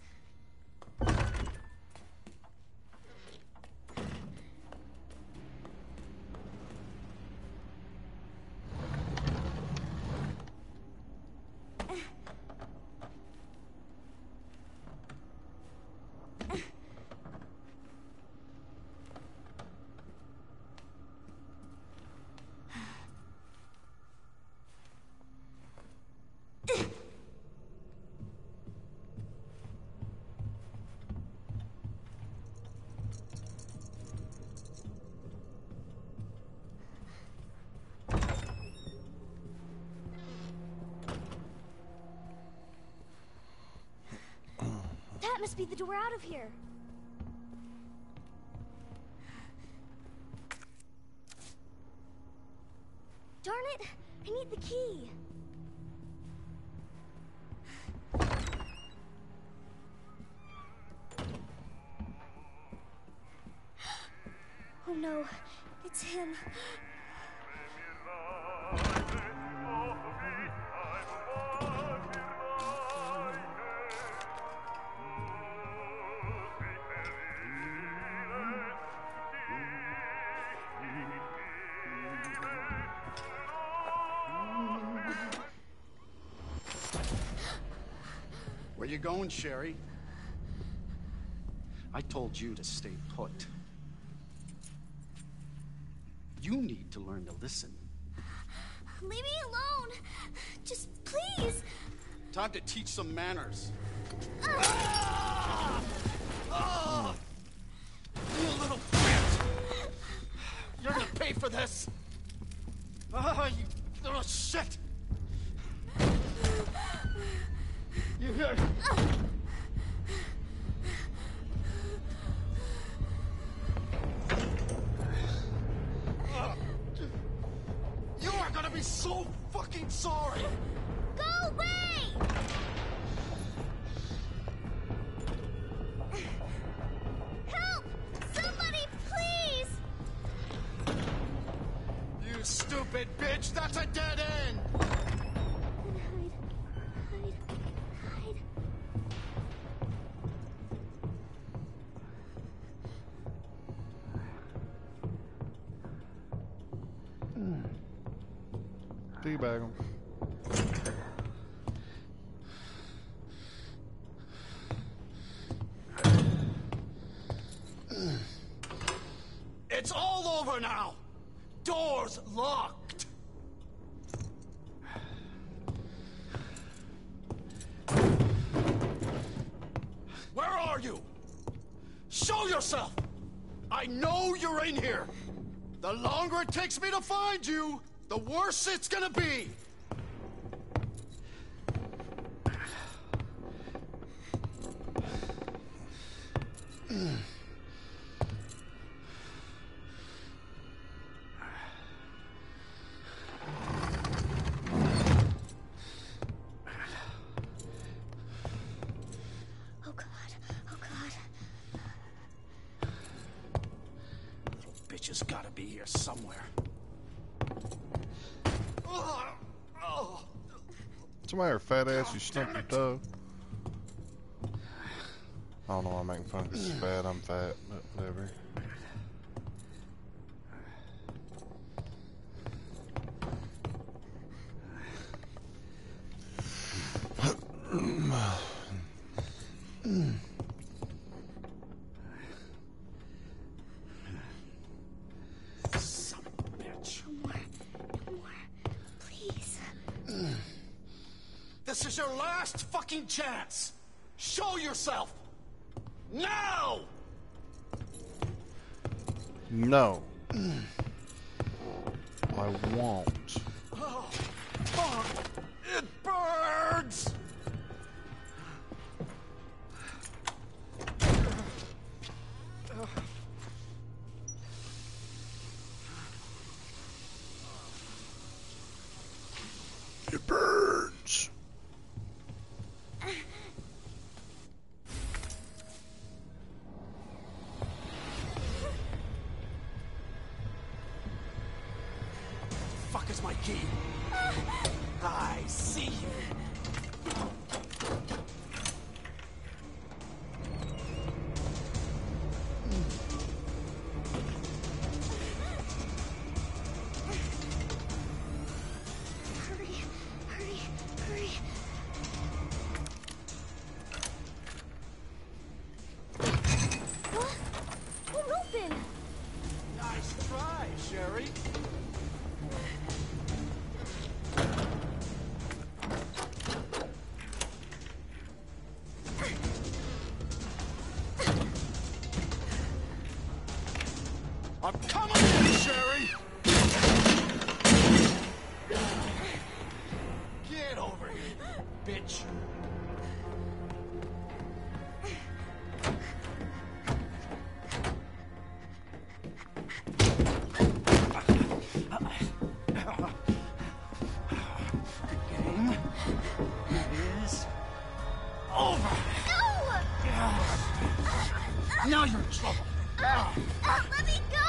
That must be the door out of here. Darn it! I need the key. Oh no, it's him. Where you going, Sherry? I told you to stay put. You need to learn to listen. Leave me alone. Just please. Time to teach some manners. You little bitch! You're gonna pay for this! You little shit! You hear? You are gonna be so fucking sorry! Go away! Help! Somebody, please! You stupid bitch! That's a dead end! Hide. Teabag him. It's all over now! Doors locked! Where are you? Show yourself! I know you're in here! The longer it takes me to find you, the worse it's gonna be! Oh God. Bitch has gotta be here somewhere. What's the matter, fat ass? You stumped your toe. I don't know why I'm making fun because it's fat. I'm fat, but whatever. Son of a bitch. No more. Please. This is your last fucking chance! Show yourself! Now! No. I won't. Oh, fuck! It burns! It burns. Fuck is my key? I see you. Hurry. What? Won't open. Nice try, Sherry. I'm coming in, Sherry! Get over here, bitch! The game is over! No! Now you're in trouble! Let me go!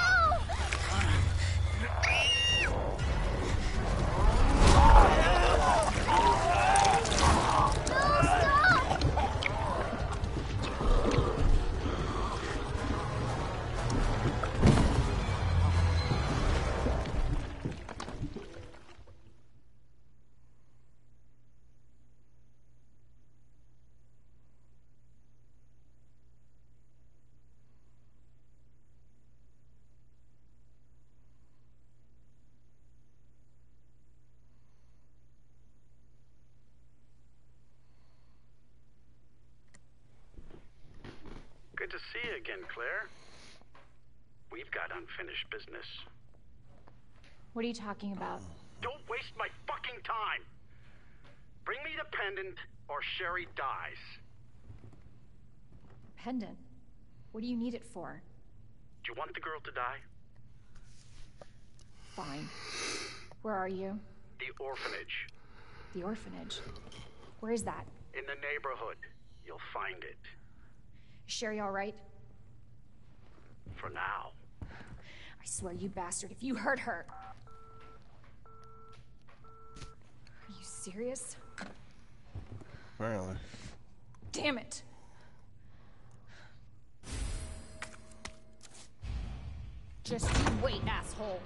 you again, Claire. We've got unfinished business. What are you talking about? Don't waste my fucking time! Bring me the pendant, or Sherry dies. Pendant? What do you need it for? Do you want the girl to die? Fine. Where are you? The orphanage. The orphanage? Where is that? In the neighborhood. You'll find it. Is Sherry all right? For now. I swear, you bastard, if you hurt her... Are you serious? Apparently. Damn it! Just you wait, asshole.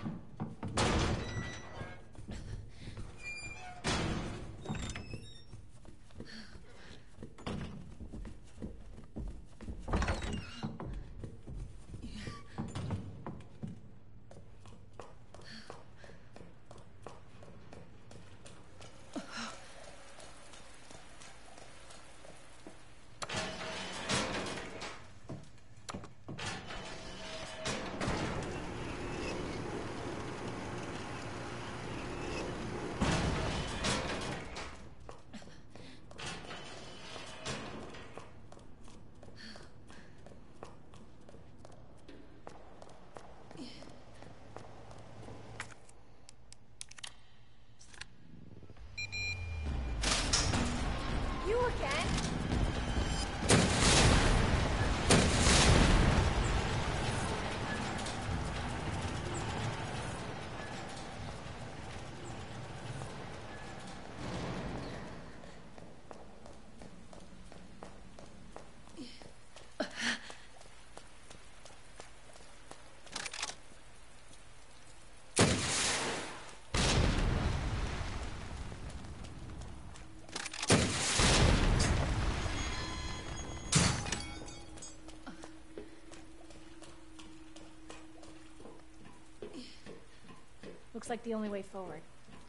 Looks like the only way forward.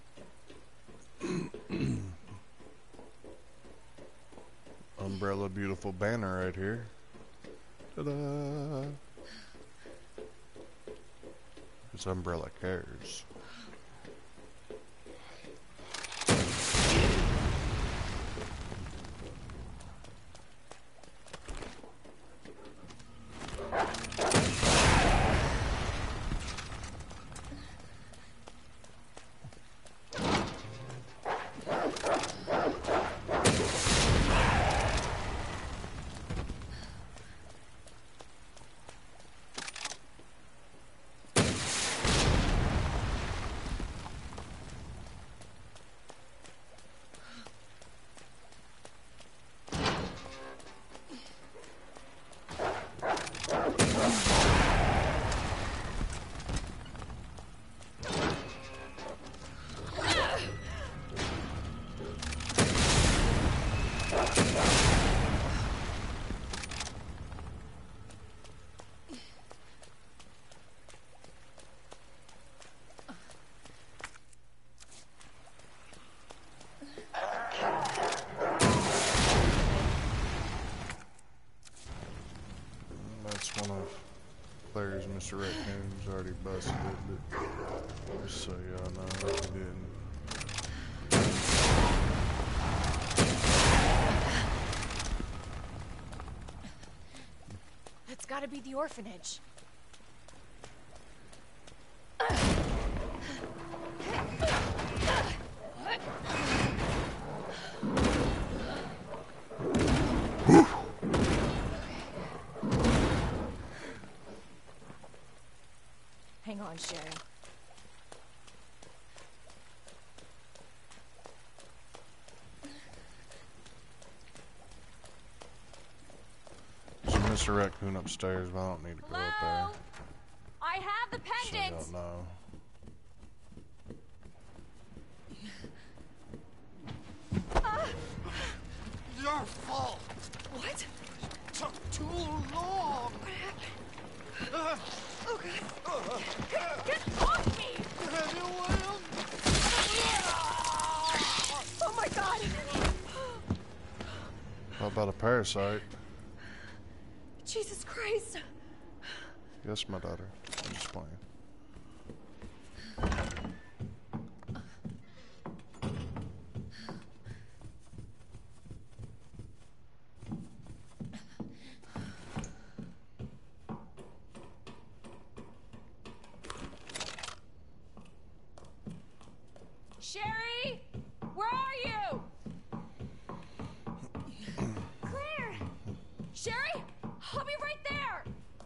Umbrella beautiful banner right here. Ta-da! It's Umbrella Cares. One of Claire's Mr. Raccoon's already busted it, but just so y'all know, he didn't. That's gotta be the orphanage. Hang on, Sherry. There's a Mr. Raccoon upstairs, but I don't need to go up there. I have the pendant! So y'all know. Your fault! What? Took too long! What happened? Oh, God. Get off me! Oh, my God! How about a parasite? Jesus Christ. Yes, my daughter. I'm just playing. Sherry, where are you? Claire! Sherry, I'll be right there.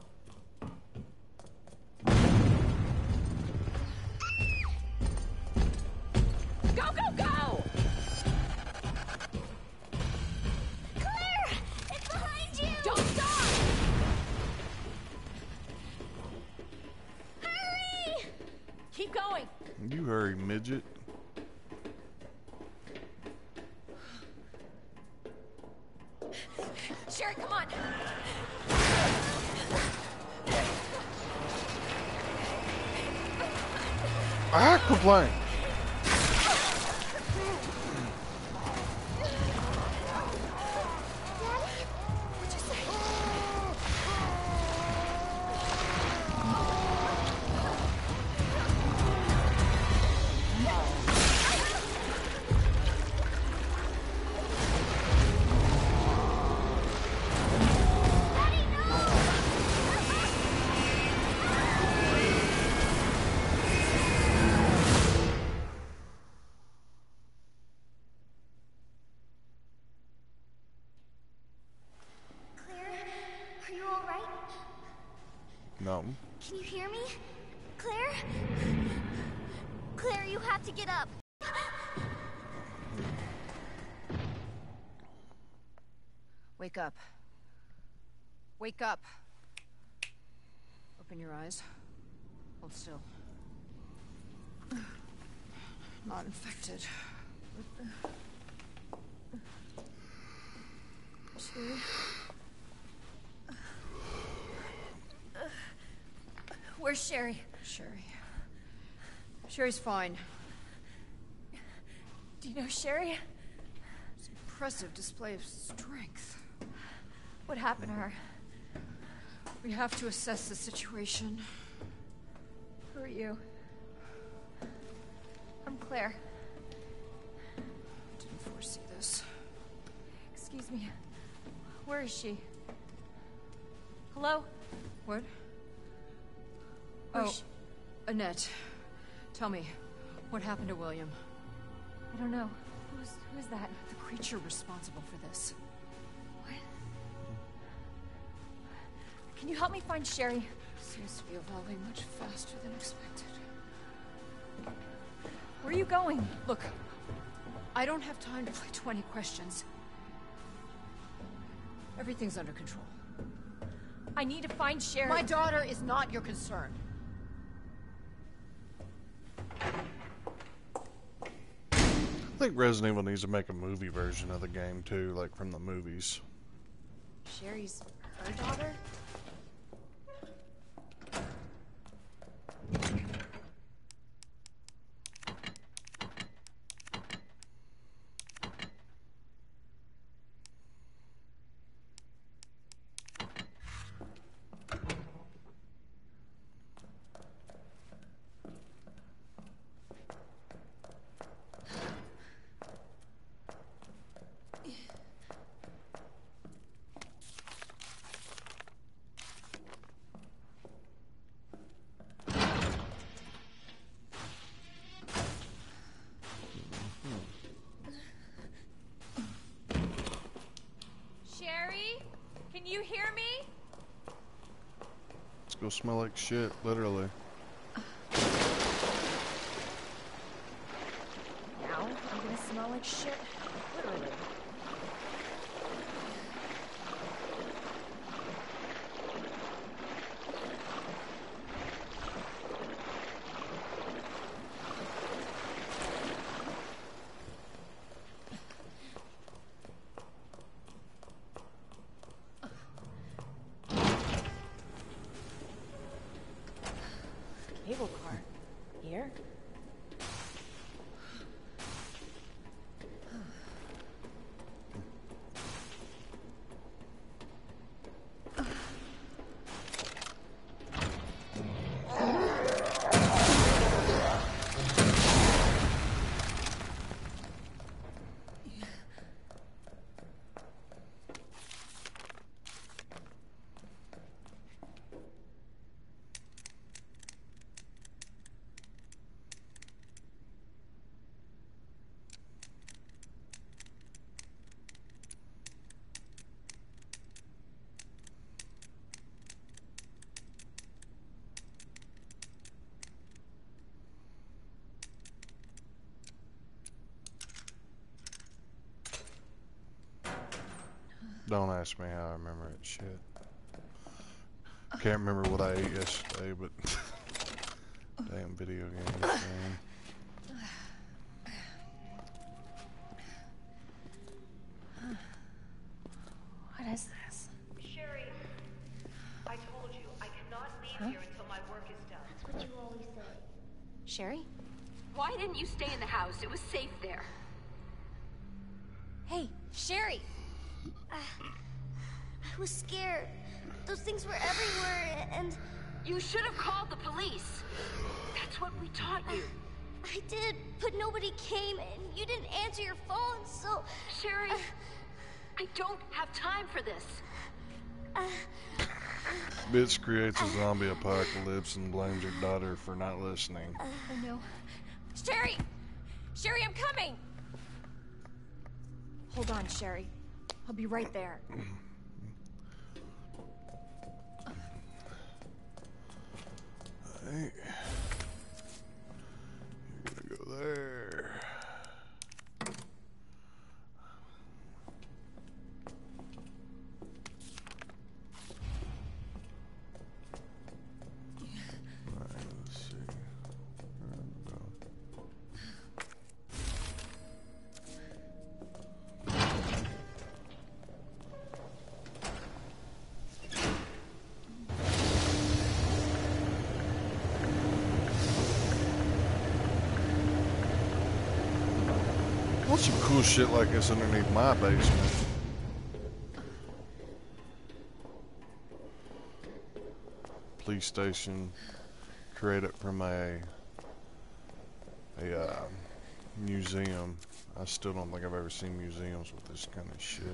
Go, go, go! Claire! It's behind you! Don't stop! Hurry! Keep going. You hurry, midget. Sherry, come on. I complain. What'd you say? Claire, are you alright? No. Can you hear me? Claire? Claire, you have to get up. Wake up. Wake up. Open your eyes. Hold still. Not infected. Sherry? Where's Sherry? Sherry's fine. Do you know Sherry? It's an impressive display of strength. What happened to her? We have to assess the situation. Who are you? I'm Claire. Didn't foresee this. Excuse me. Where is she? Hello? What? Where's Annette. Tell me, what happened to William? I don't know. Who's that? The creature responsible for this. What? Can you help me find Sherry? Seems to be evolving much faster than expected. Where are you going? Look, I don't have time to play 20 questions. Everything's under control. I need to find Sherry. My daughter is not your concern. I think Resident Evil needs to make a movie version of the game too, like from the movies. Sherry's her daughter? Sherry? Can you hear me? It's gonna smell like shit, literally. Now I'm gonna smell like shit. Literally. Cable car. Here? Don't ask me how I remember it. Shit. Can't remember what I ate yesterday, but damn video games, man. What is this? Sherry, I told you, I cannot leave here until my work is done. That's what you always say. Sherry? Why didn't you stay in the house? It was safe there. Hey, Sherry! I was scared. Those things were everywhere, and... You should have called the police. That's what we taught you. I did, but nobody came, and you didn't answer your phone, so... Sherry, I don't have time for this. Bitch creates a zombie apocalypse and blames her daughter for not listening. Oh no. Sherry! Sherry, I'm coming! Hold on, Sherry. I'll be right there. Hey. You're gonna go there. Alright, let's see. Where am I going? What's some cool shit like this underneath my basement? Police station created from a museum. I still don't think I've ever seen museums with this kind of shit.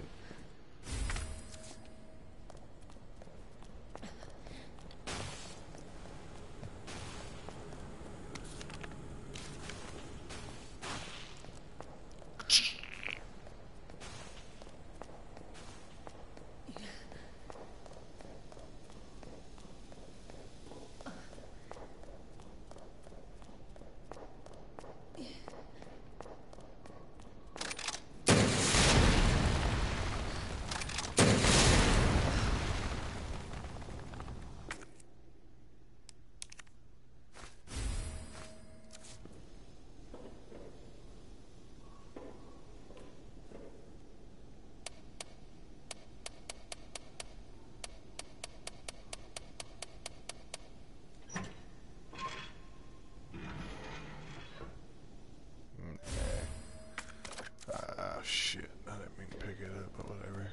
Shit, I didn't mean to pick it up, but whatever.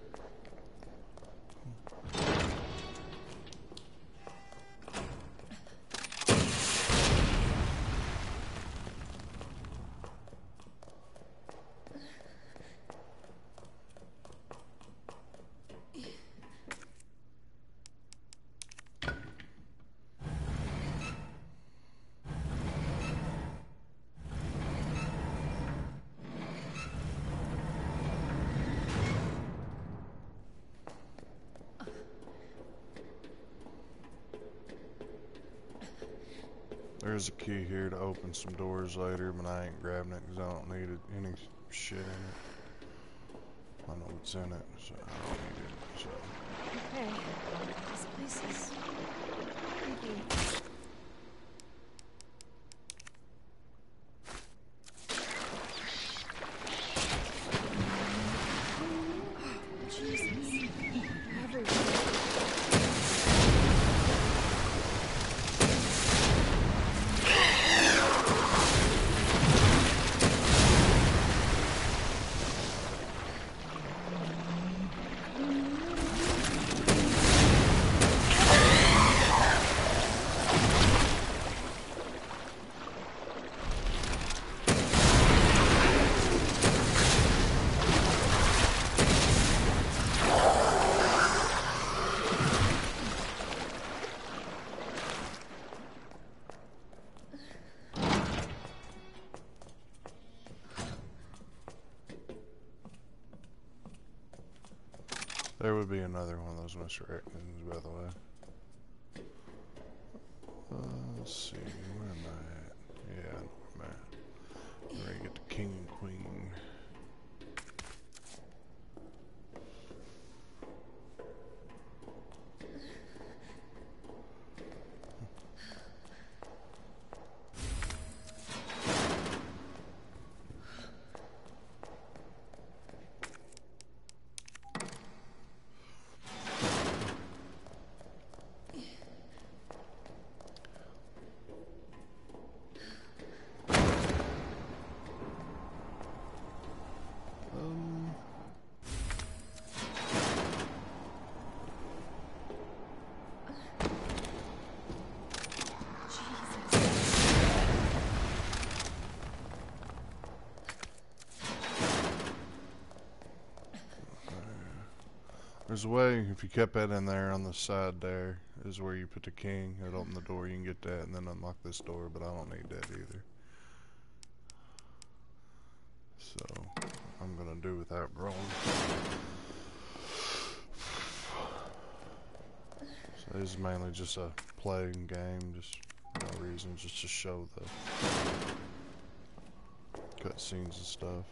There's a key here to open some doors later, but I ain't grabbing it because I don't need any shit in it. I know what's in it, so I don't need it. So. Okay. This place is creepy. Jesus. Everywhere. There would be another one of those Mr. Raccoons, by the way. Let's see, where am I at? Yeah, I know where I'm at. I'm ready to get the king and queen. There's a way, if you kept that in there on the side there, is where you put the king. It'll open the door, you can get that and then unlock this door, but I don't need that either. So, I'm gonna do without brawling. So this is mainly just a playing game, just no reason, just to show the cutscenes and stuff.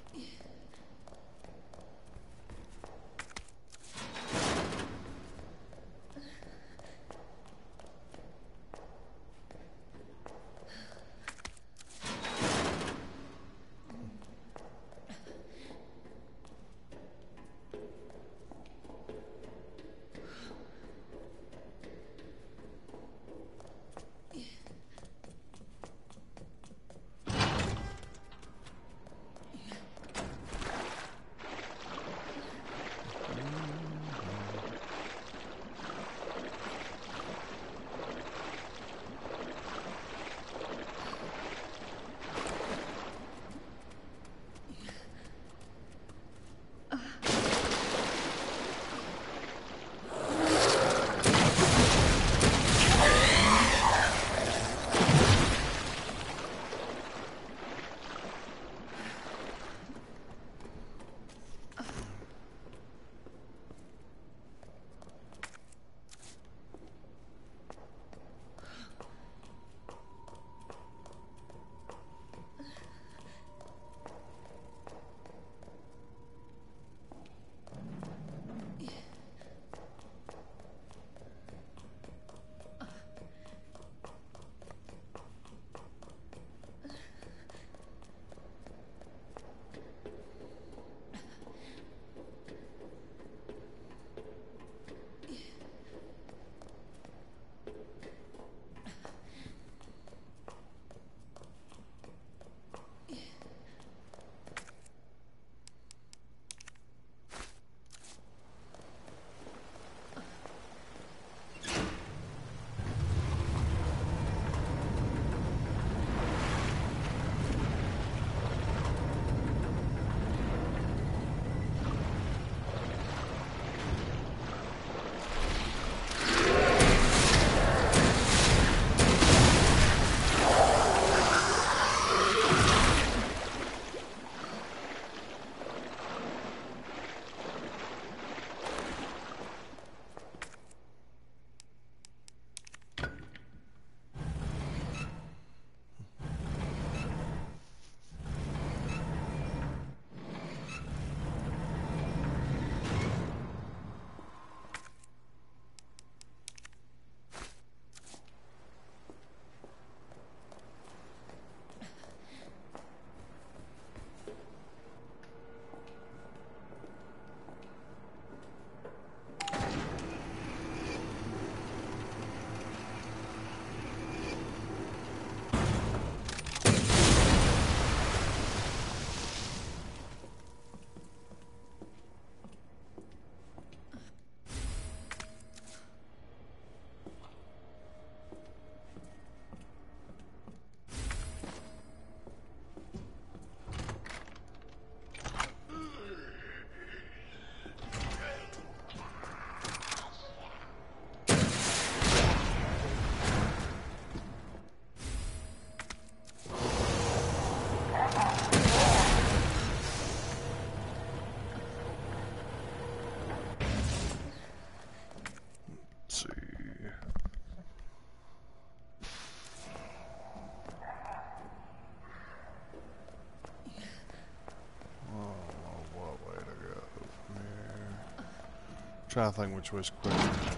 Trying to think which way's quicker.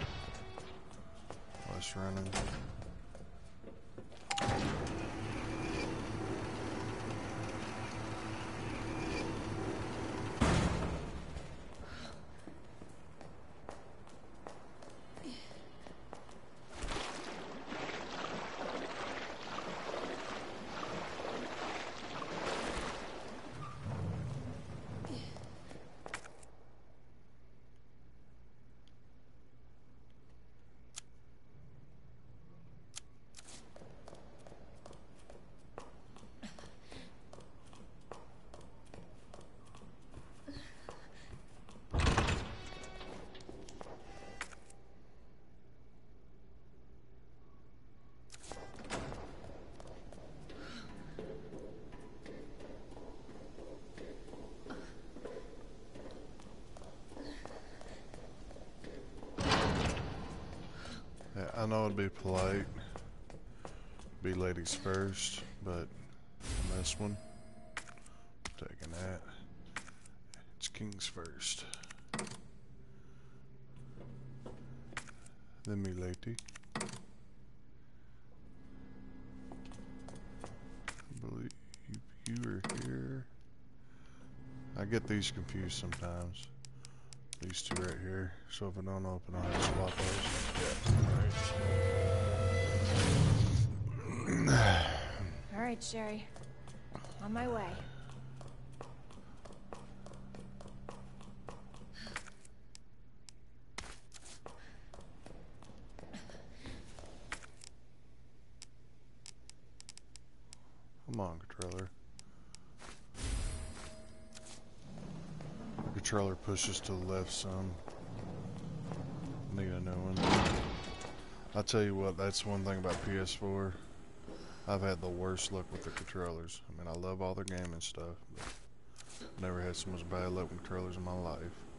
Less running. know it'd be polite. Be ladies first, but on this one, taking that. It's kings first. Then me lady. I believe you are here. I get these confused sometimes. These two right here. So if I don't open, I'll have to swap those. Yeah, All right, Sherry. On my way. Come on, controller. The controller pushes to the left some. Need a new one. I'll tell you what, that's one thing about PS4. I've had the worst luck with the controllers. I mean, I love all their gaming stuff, but I've never had so much bad luck with controllers in my life.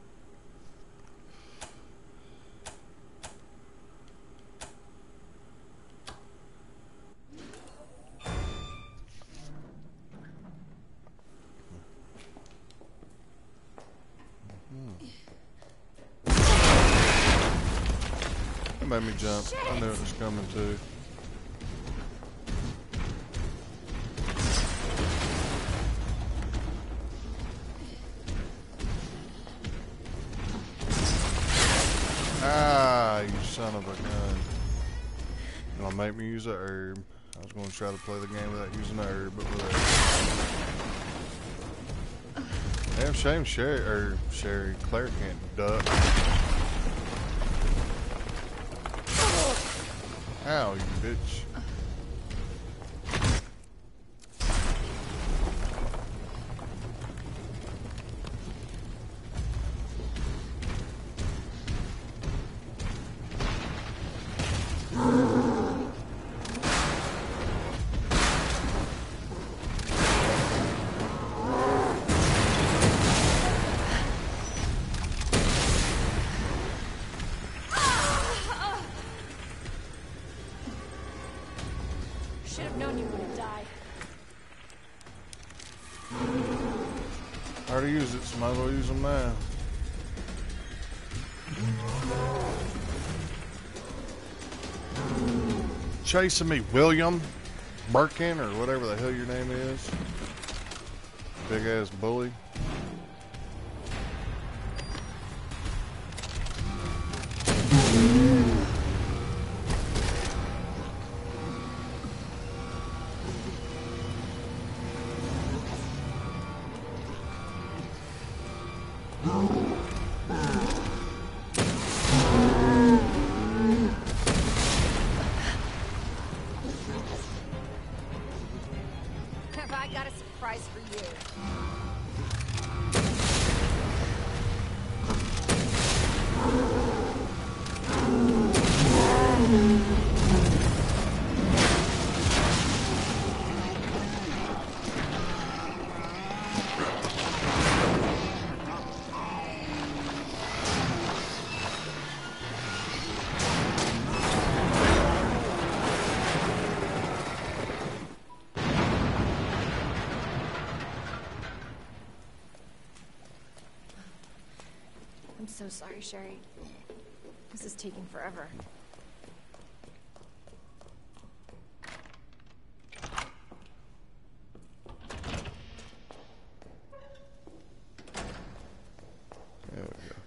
That made me jump. I knew it was coming too. Ah, you son of a gun. You gonna make me use a herb. I was gonna try to play the game without using a herb, but with a... Damn shame Sherry Claire can't duck. Ow, you bitch. Should have known you wouldn't die. I already used it, so might as well use them now. Chasing me, William Birkin, or whatever the hell your name is. Big ass bully. Have I got a surprise for you? I'm so sorry, Sherry. This is taking forever. There we go.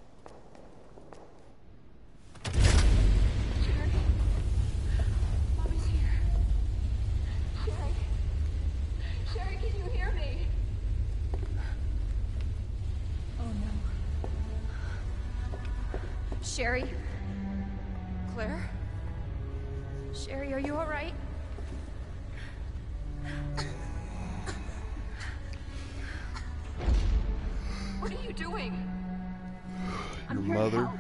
Sherry? Mommy's here. Sherry? Sherry, can you hear me? Oh no. Sherry? Claire? Sherry, are you all right? What are you doing? Your mother.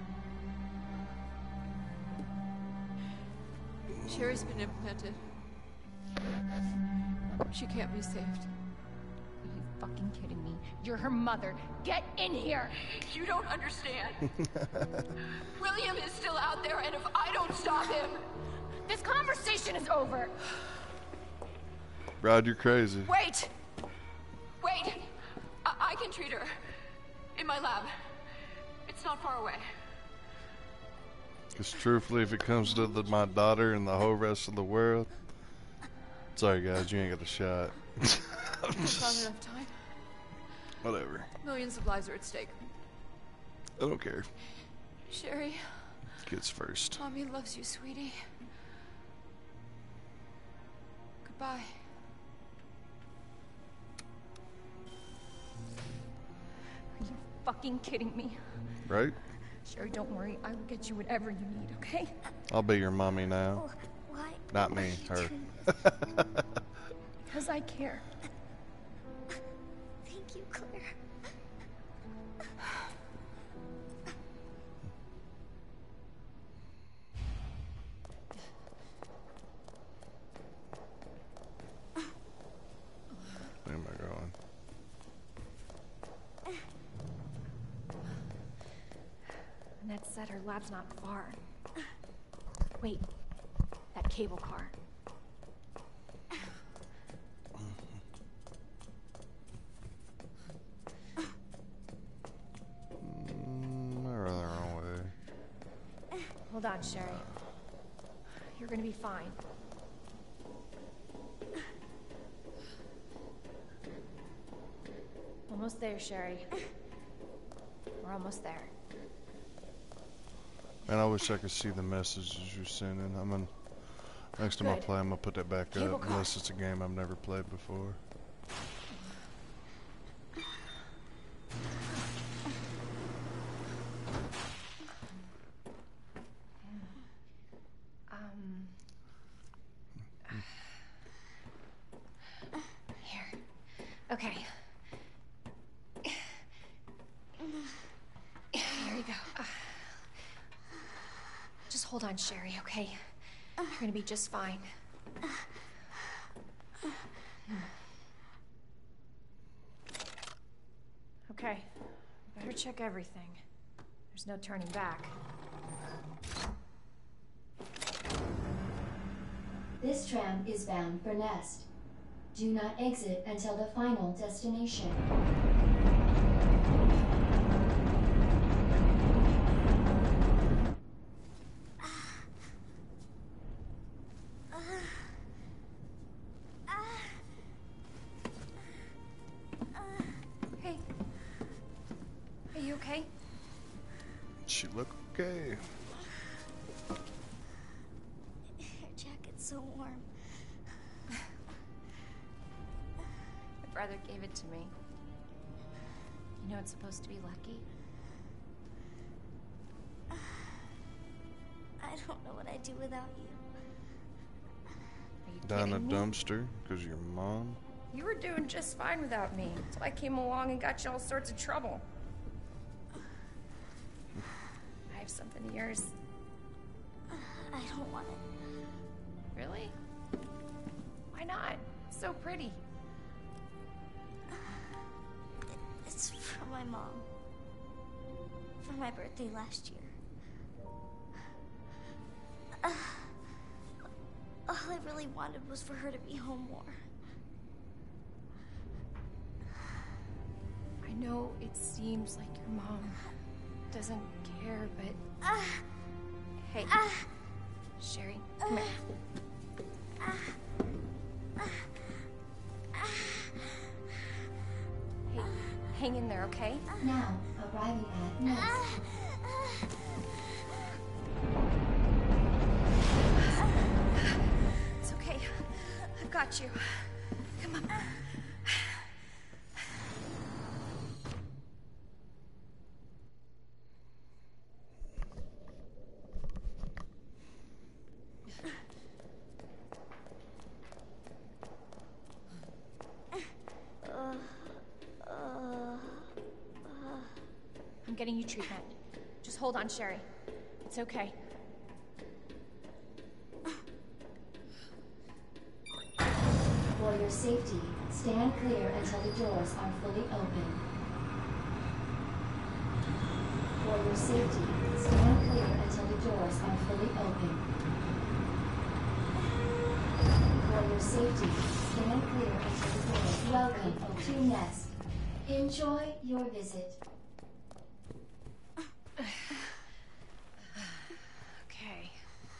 Sherry's been implanted. She can't be saved. fucking kidding me? You're her mother. Get in here! You don't understand. William is still out there, and if I don't stop him... This conversation is over! Rod, you're crazy. Wait! Wait! I can treat her. In my lab. It's not far away. Because truthfully, if it comes to my daughter and the whole rest of the world... Sorry, guys, you ain't got a shot. Not enough time. Whatever. Millions of lives are at stake. I don't care. Sherry. Kids first. Mommy loves you, sweetie. Goodbye. Are you fucking kidding me? Right? Sherry, don't worry. I will get you whatever you need, okay? I'll be your mommy now. Why? Not me, her. Because I care. Thank you, Claire. Where am I going? Annette said her lab's not far. Wait, that cable car. We're the wrong way. Hold on, Sherry. You're gonna be fine. Almost there, Sherry. We're almost there. Man, I wish I could see the messages you're sending. Next time I play, I'm gonna put that back up, unless it's a game I've never played before. Here. Okay. Here you go. Just hold on, Sherry, okay? You're gonna be just fine. Okay. Better check everything. There's no turning back. This tram is bound for Nest. Do not exit until the final destination. Hey. Are you okay? She look okay. Your jacket's so warm. My brother gave it to me. You know it's supposed to be lucky? I don't know what I'd do without you. Are you Down a kidding me? dumpster because your mom. You were doing just fine without me, so I came along and got you all sorts of trouble. I have something of yours. I don't want it. Really? Why not? It's so pretty. It's from my mom. For my birthday last year. All I really wanted was for her to be home more. I know it seems like your mom doesn't care, but... Hey, Sherry, come here. Hey, hang in there, okay? Now, arriving at Nest. It's okay. I've got you. Come on. I'm getting you treatment. Just hold on, Sherry. It's okay. For your safety, stand clear until the doors are fully open. For your safety, stand clear until the doors are fully open. For your safety, stand clear until the doors. Welcome to Nest. Enjoy your visit. Okay.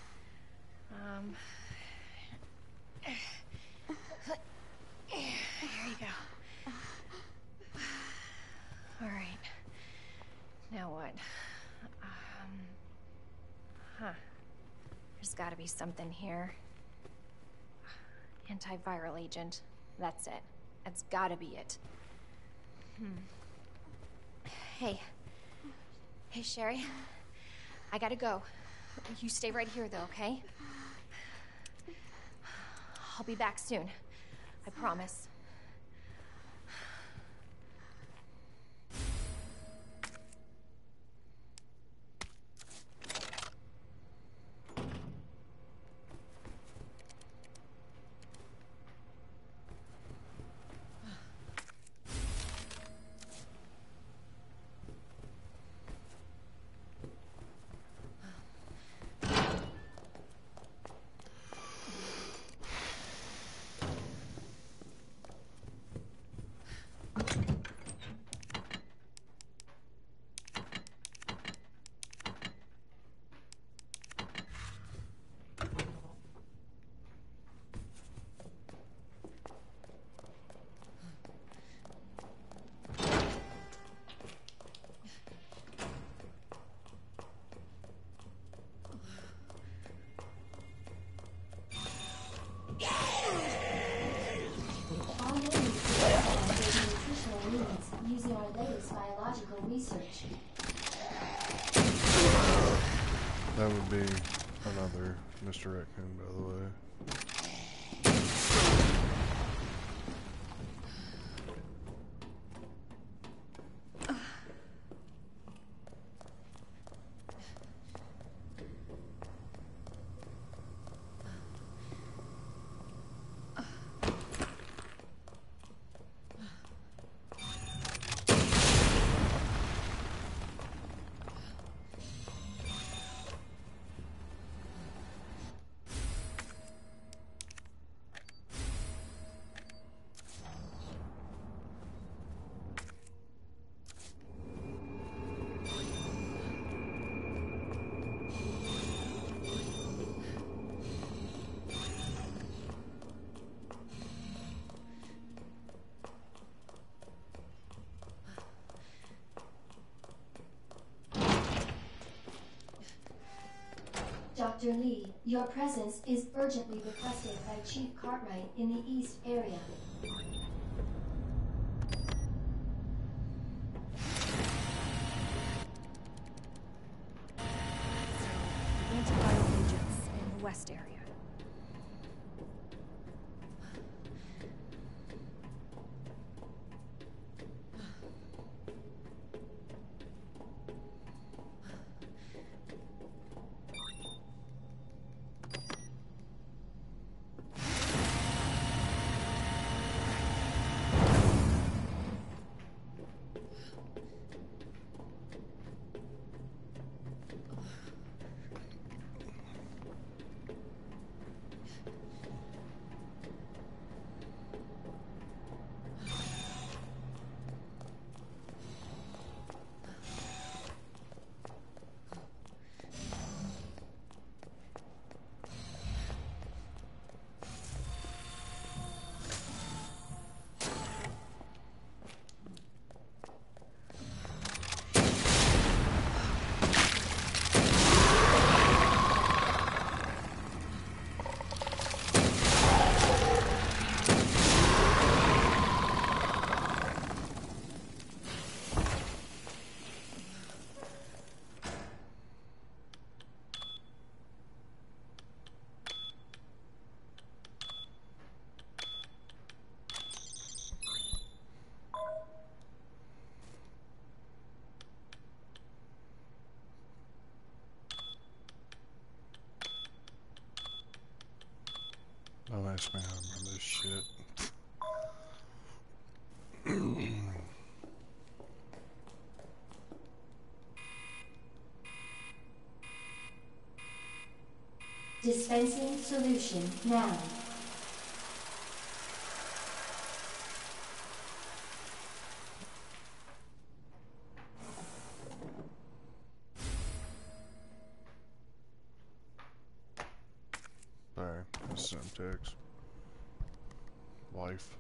Here you go. All right. Now what? There's gotta be something here. Antiviral agent. That's it. That's gotta be it. Hey. Hey, Sherry. I gotta go. You stay right here, though, okay? I'll be back soon. I promise. Using our latest biological research. That would be another Mr. Raccoon, by the way. Dr. Lee, your presence is urgently requested by Chief Cartwright in the East area. Antiviral agents in the West area. Don't ask me how I remember this shit. Dispensing solution now. Alright, Semtex. Life.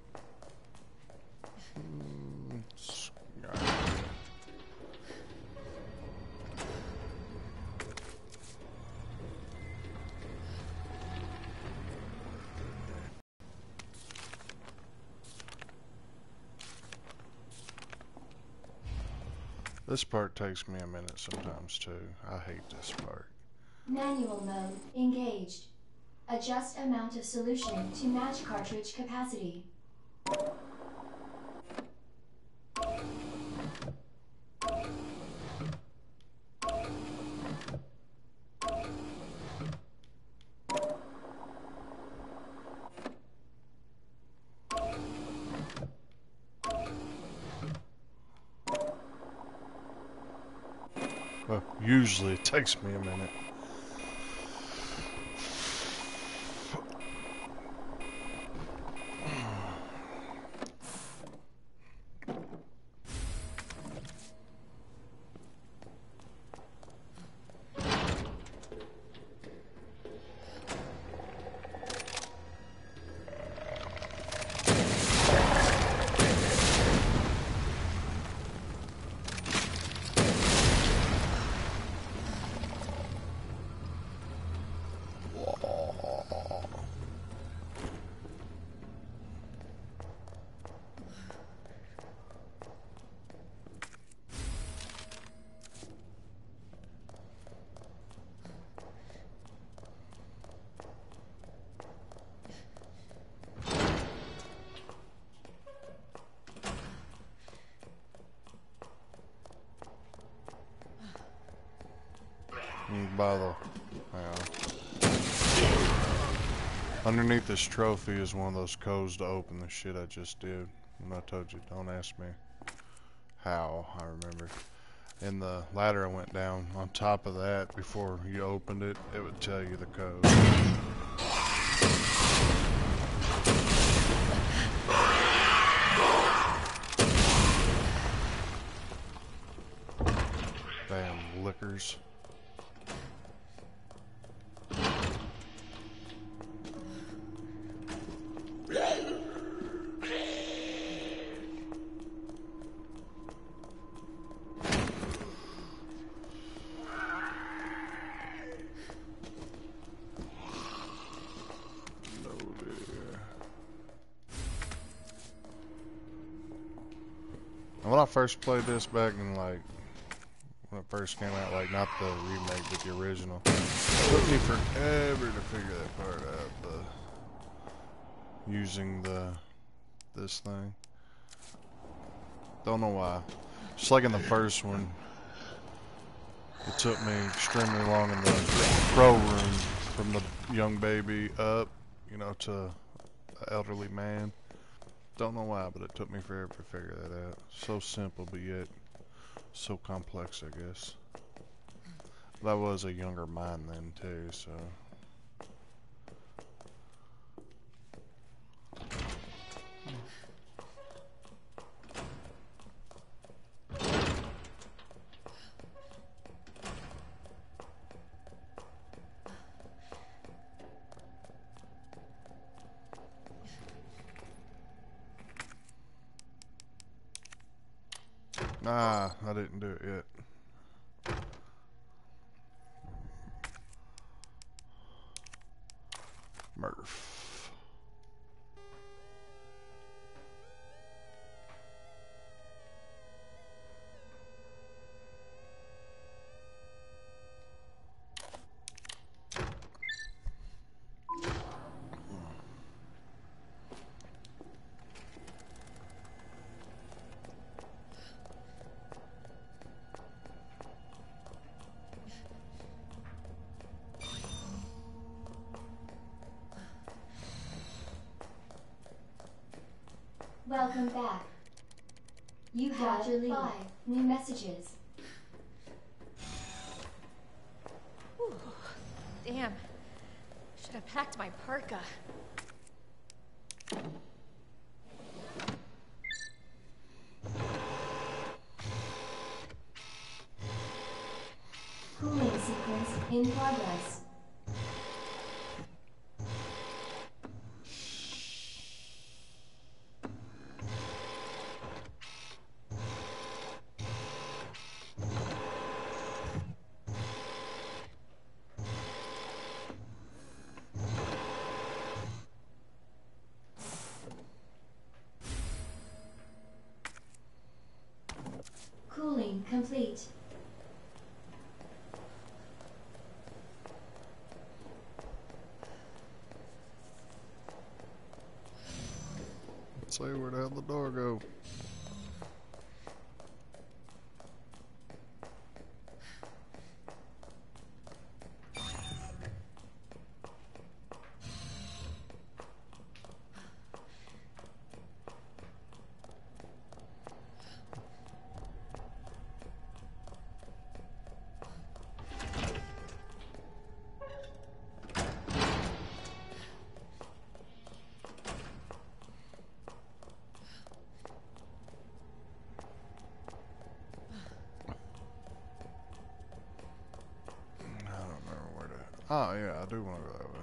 This part takes me a minute sometimes too. I hate this part. Manual mode engaged. Adjust amount of solution to match cartridge capacity. Well, usually it takes me a minute. By the, underneath this trophy is one of those codes to open the shit I just did. And I told you, don't ask me how, I remember. In the ladder I went down, on top of that, before you opened it, it would tell you the code. Damn lickers. When I first played this back in when it first came out, not the remake but the original, it took me forever to figure that part out, using this thing. Don't know why. Just like in the first one, it took me extremely long in the pro room from the young baby up, to an elderly man. Don't know why, but it took me forever to figure that out. So simple, but yet so complex, I guess. But I was a younger mind then, too, so... Nah, I didn't do it yet. Murph. Welcome back. You have 5 new messages. Whew. Damn. Should have packed my parka. Cooling sequence in progress. Cooling complete. Say, where the hell the door go? Oh, yeah, I do want to go that way.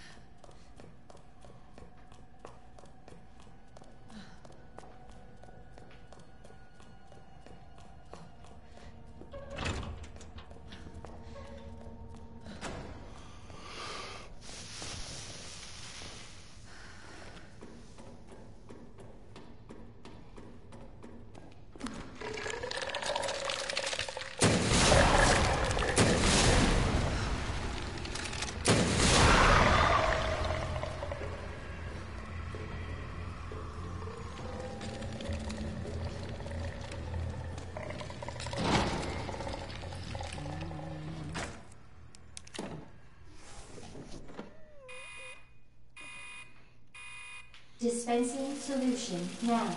Dispensing solution now.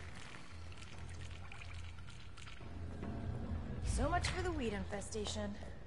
So much for the weed infestation.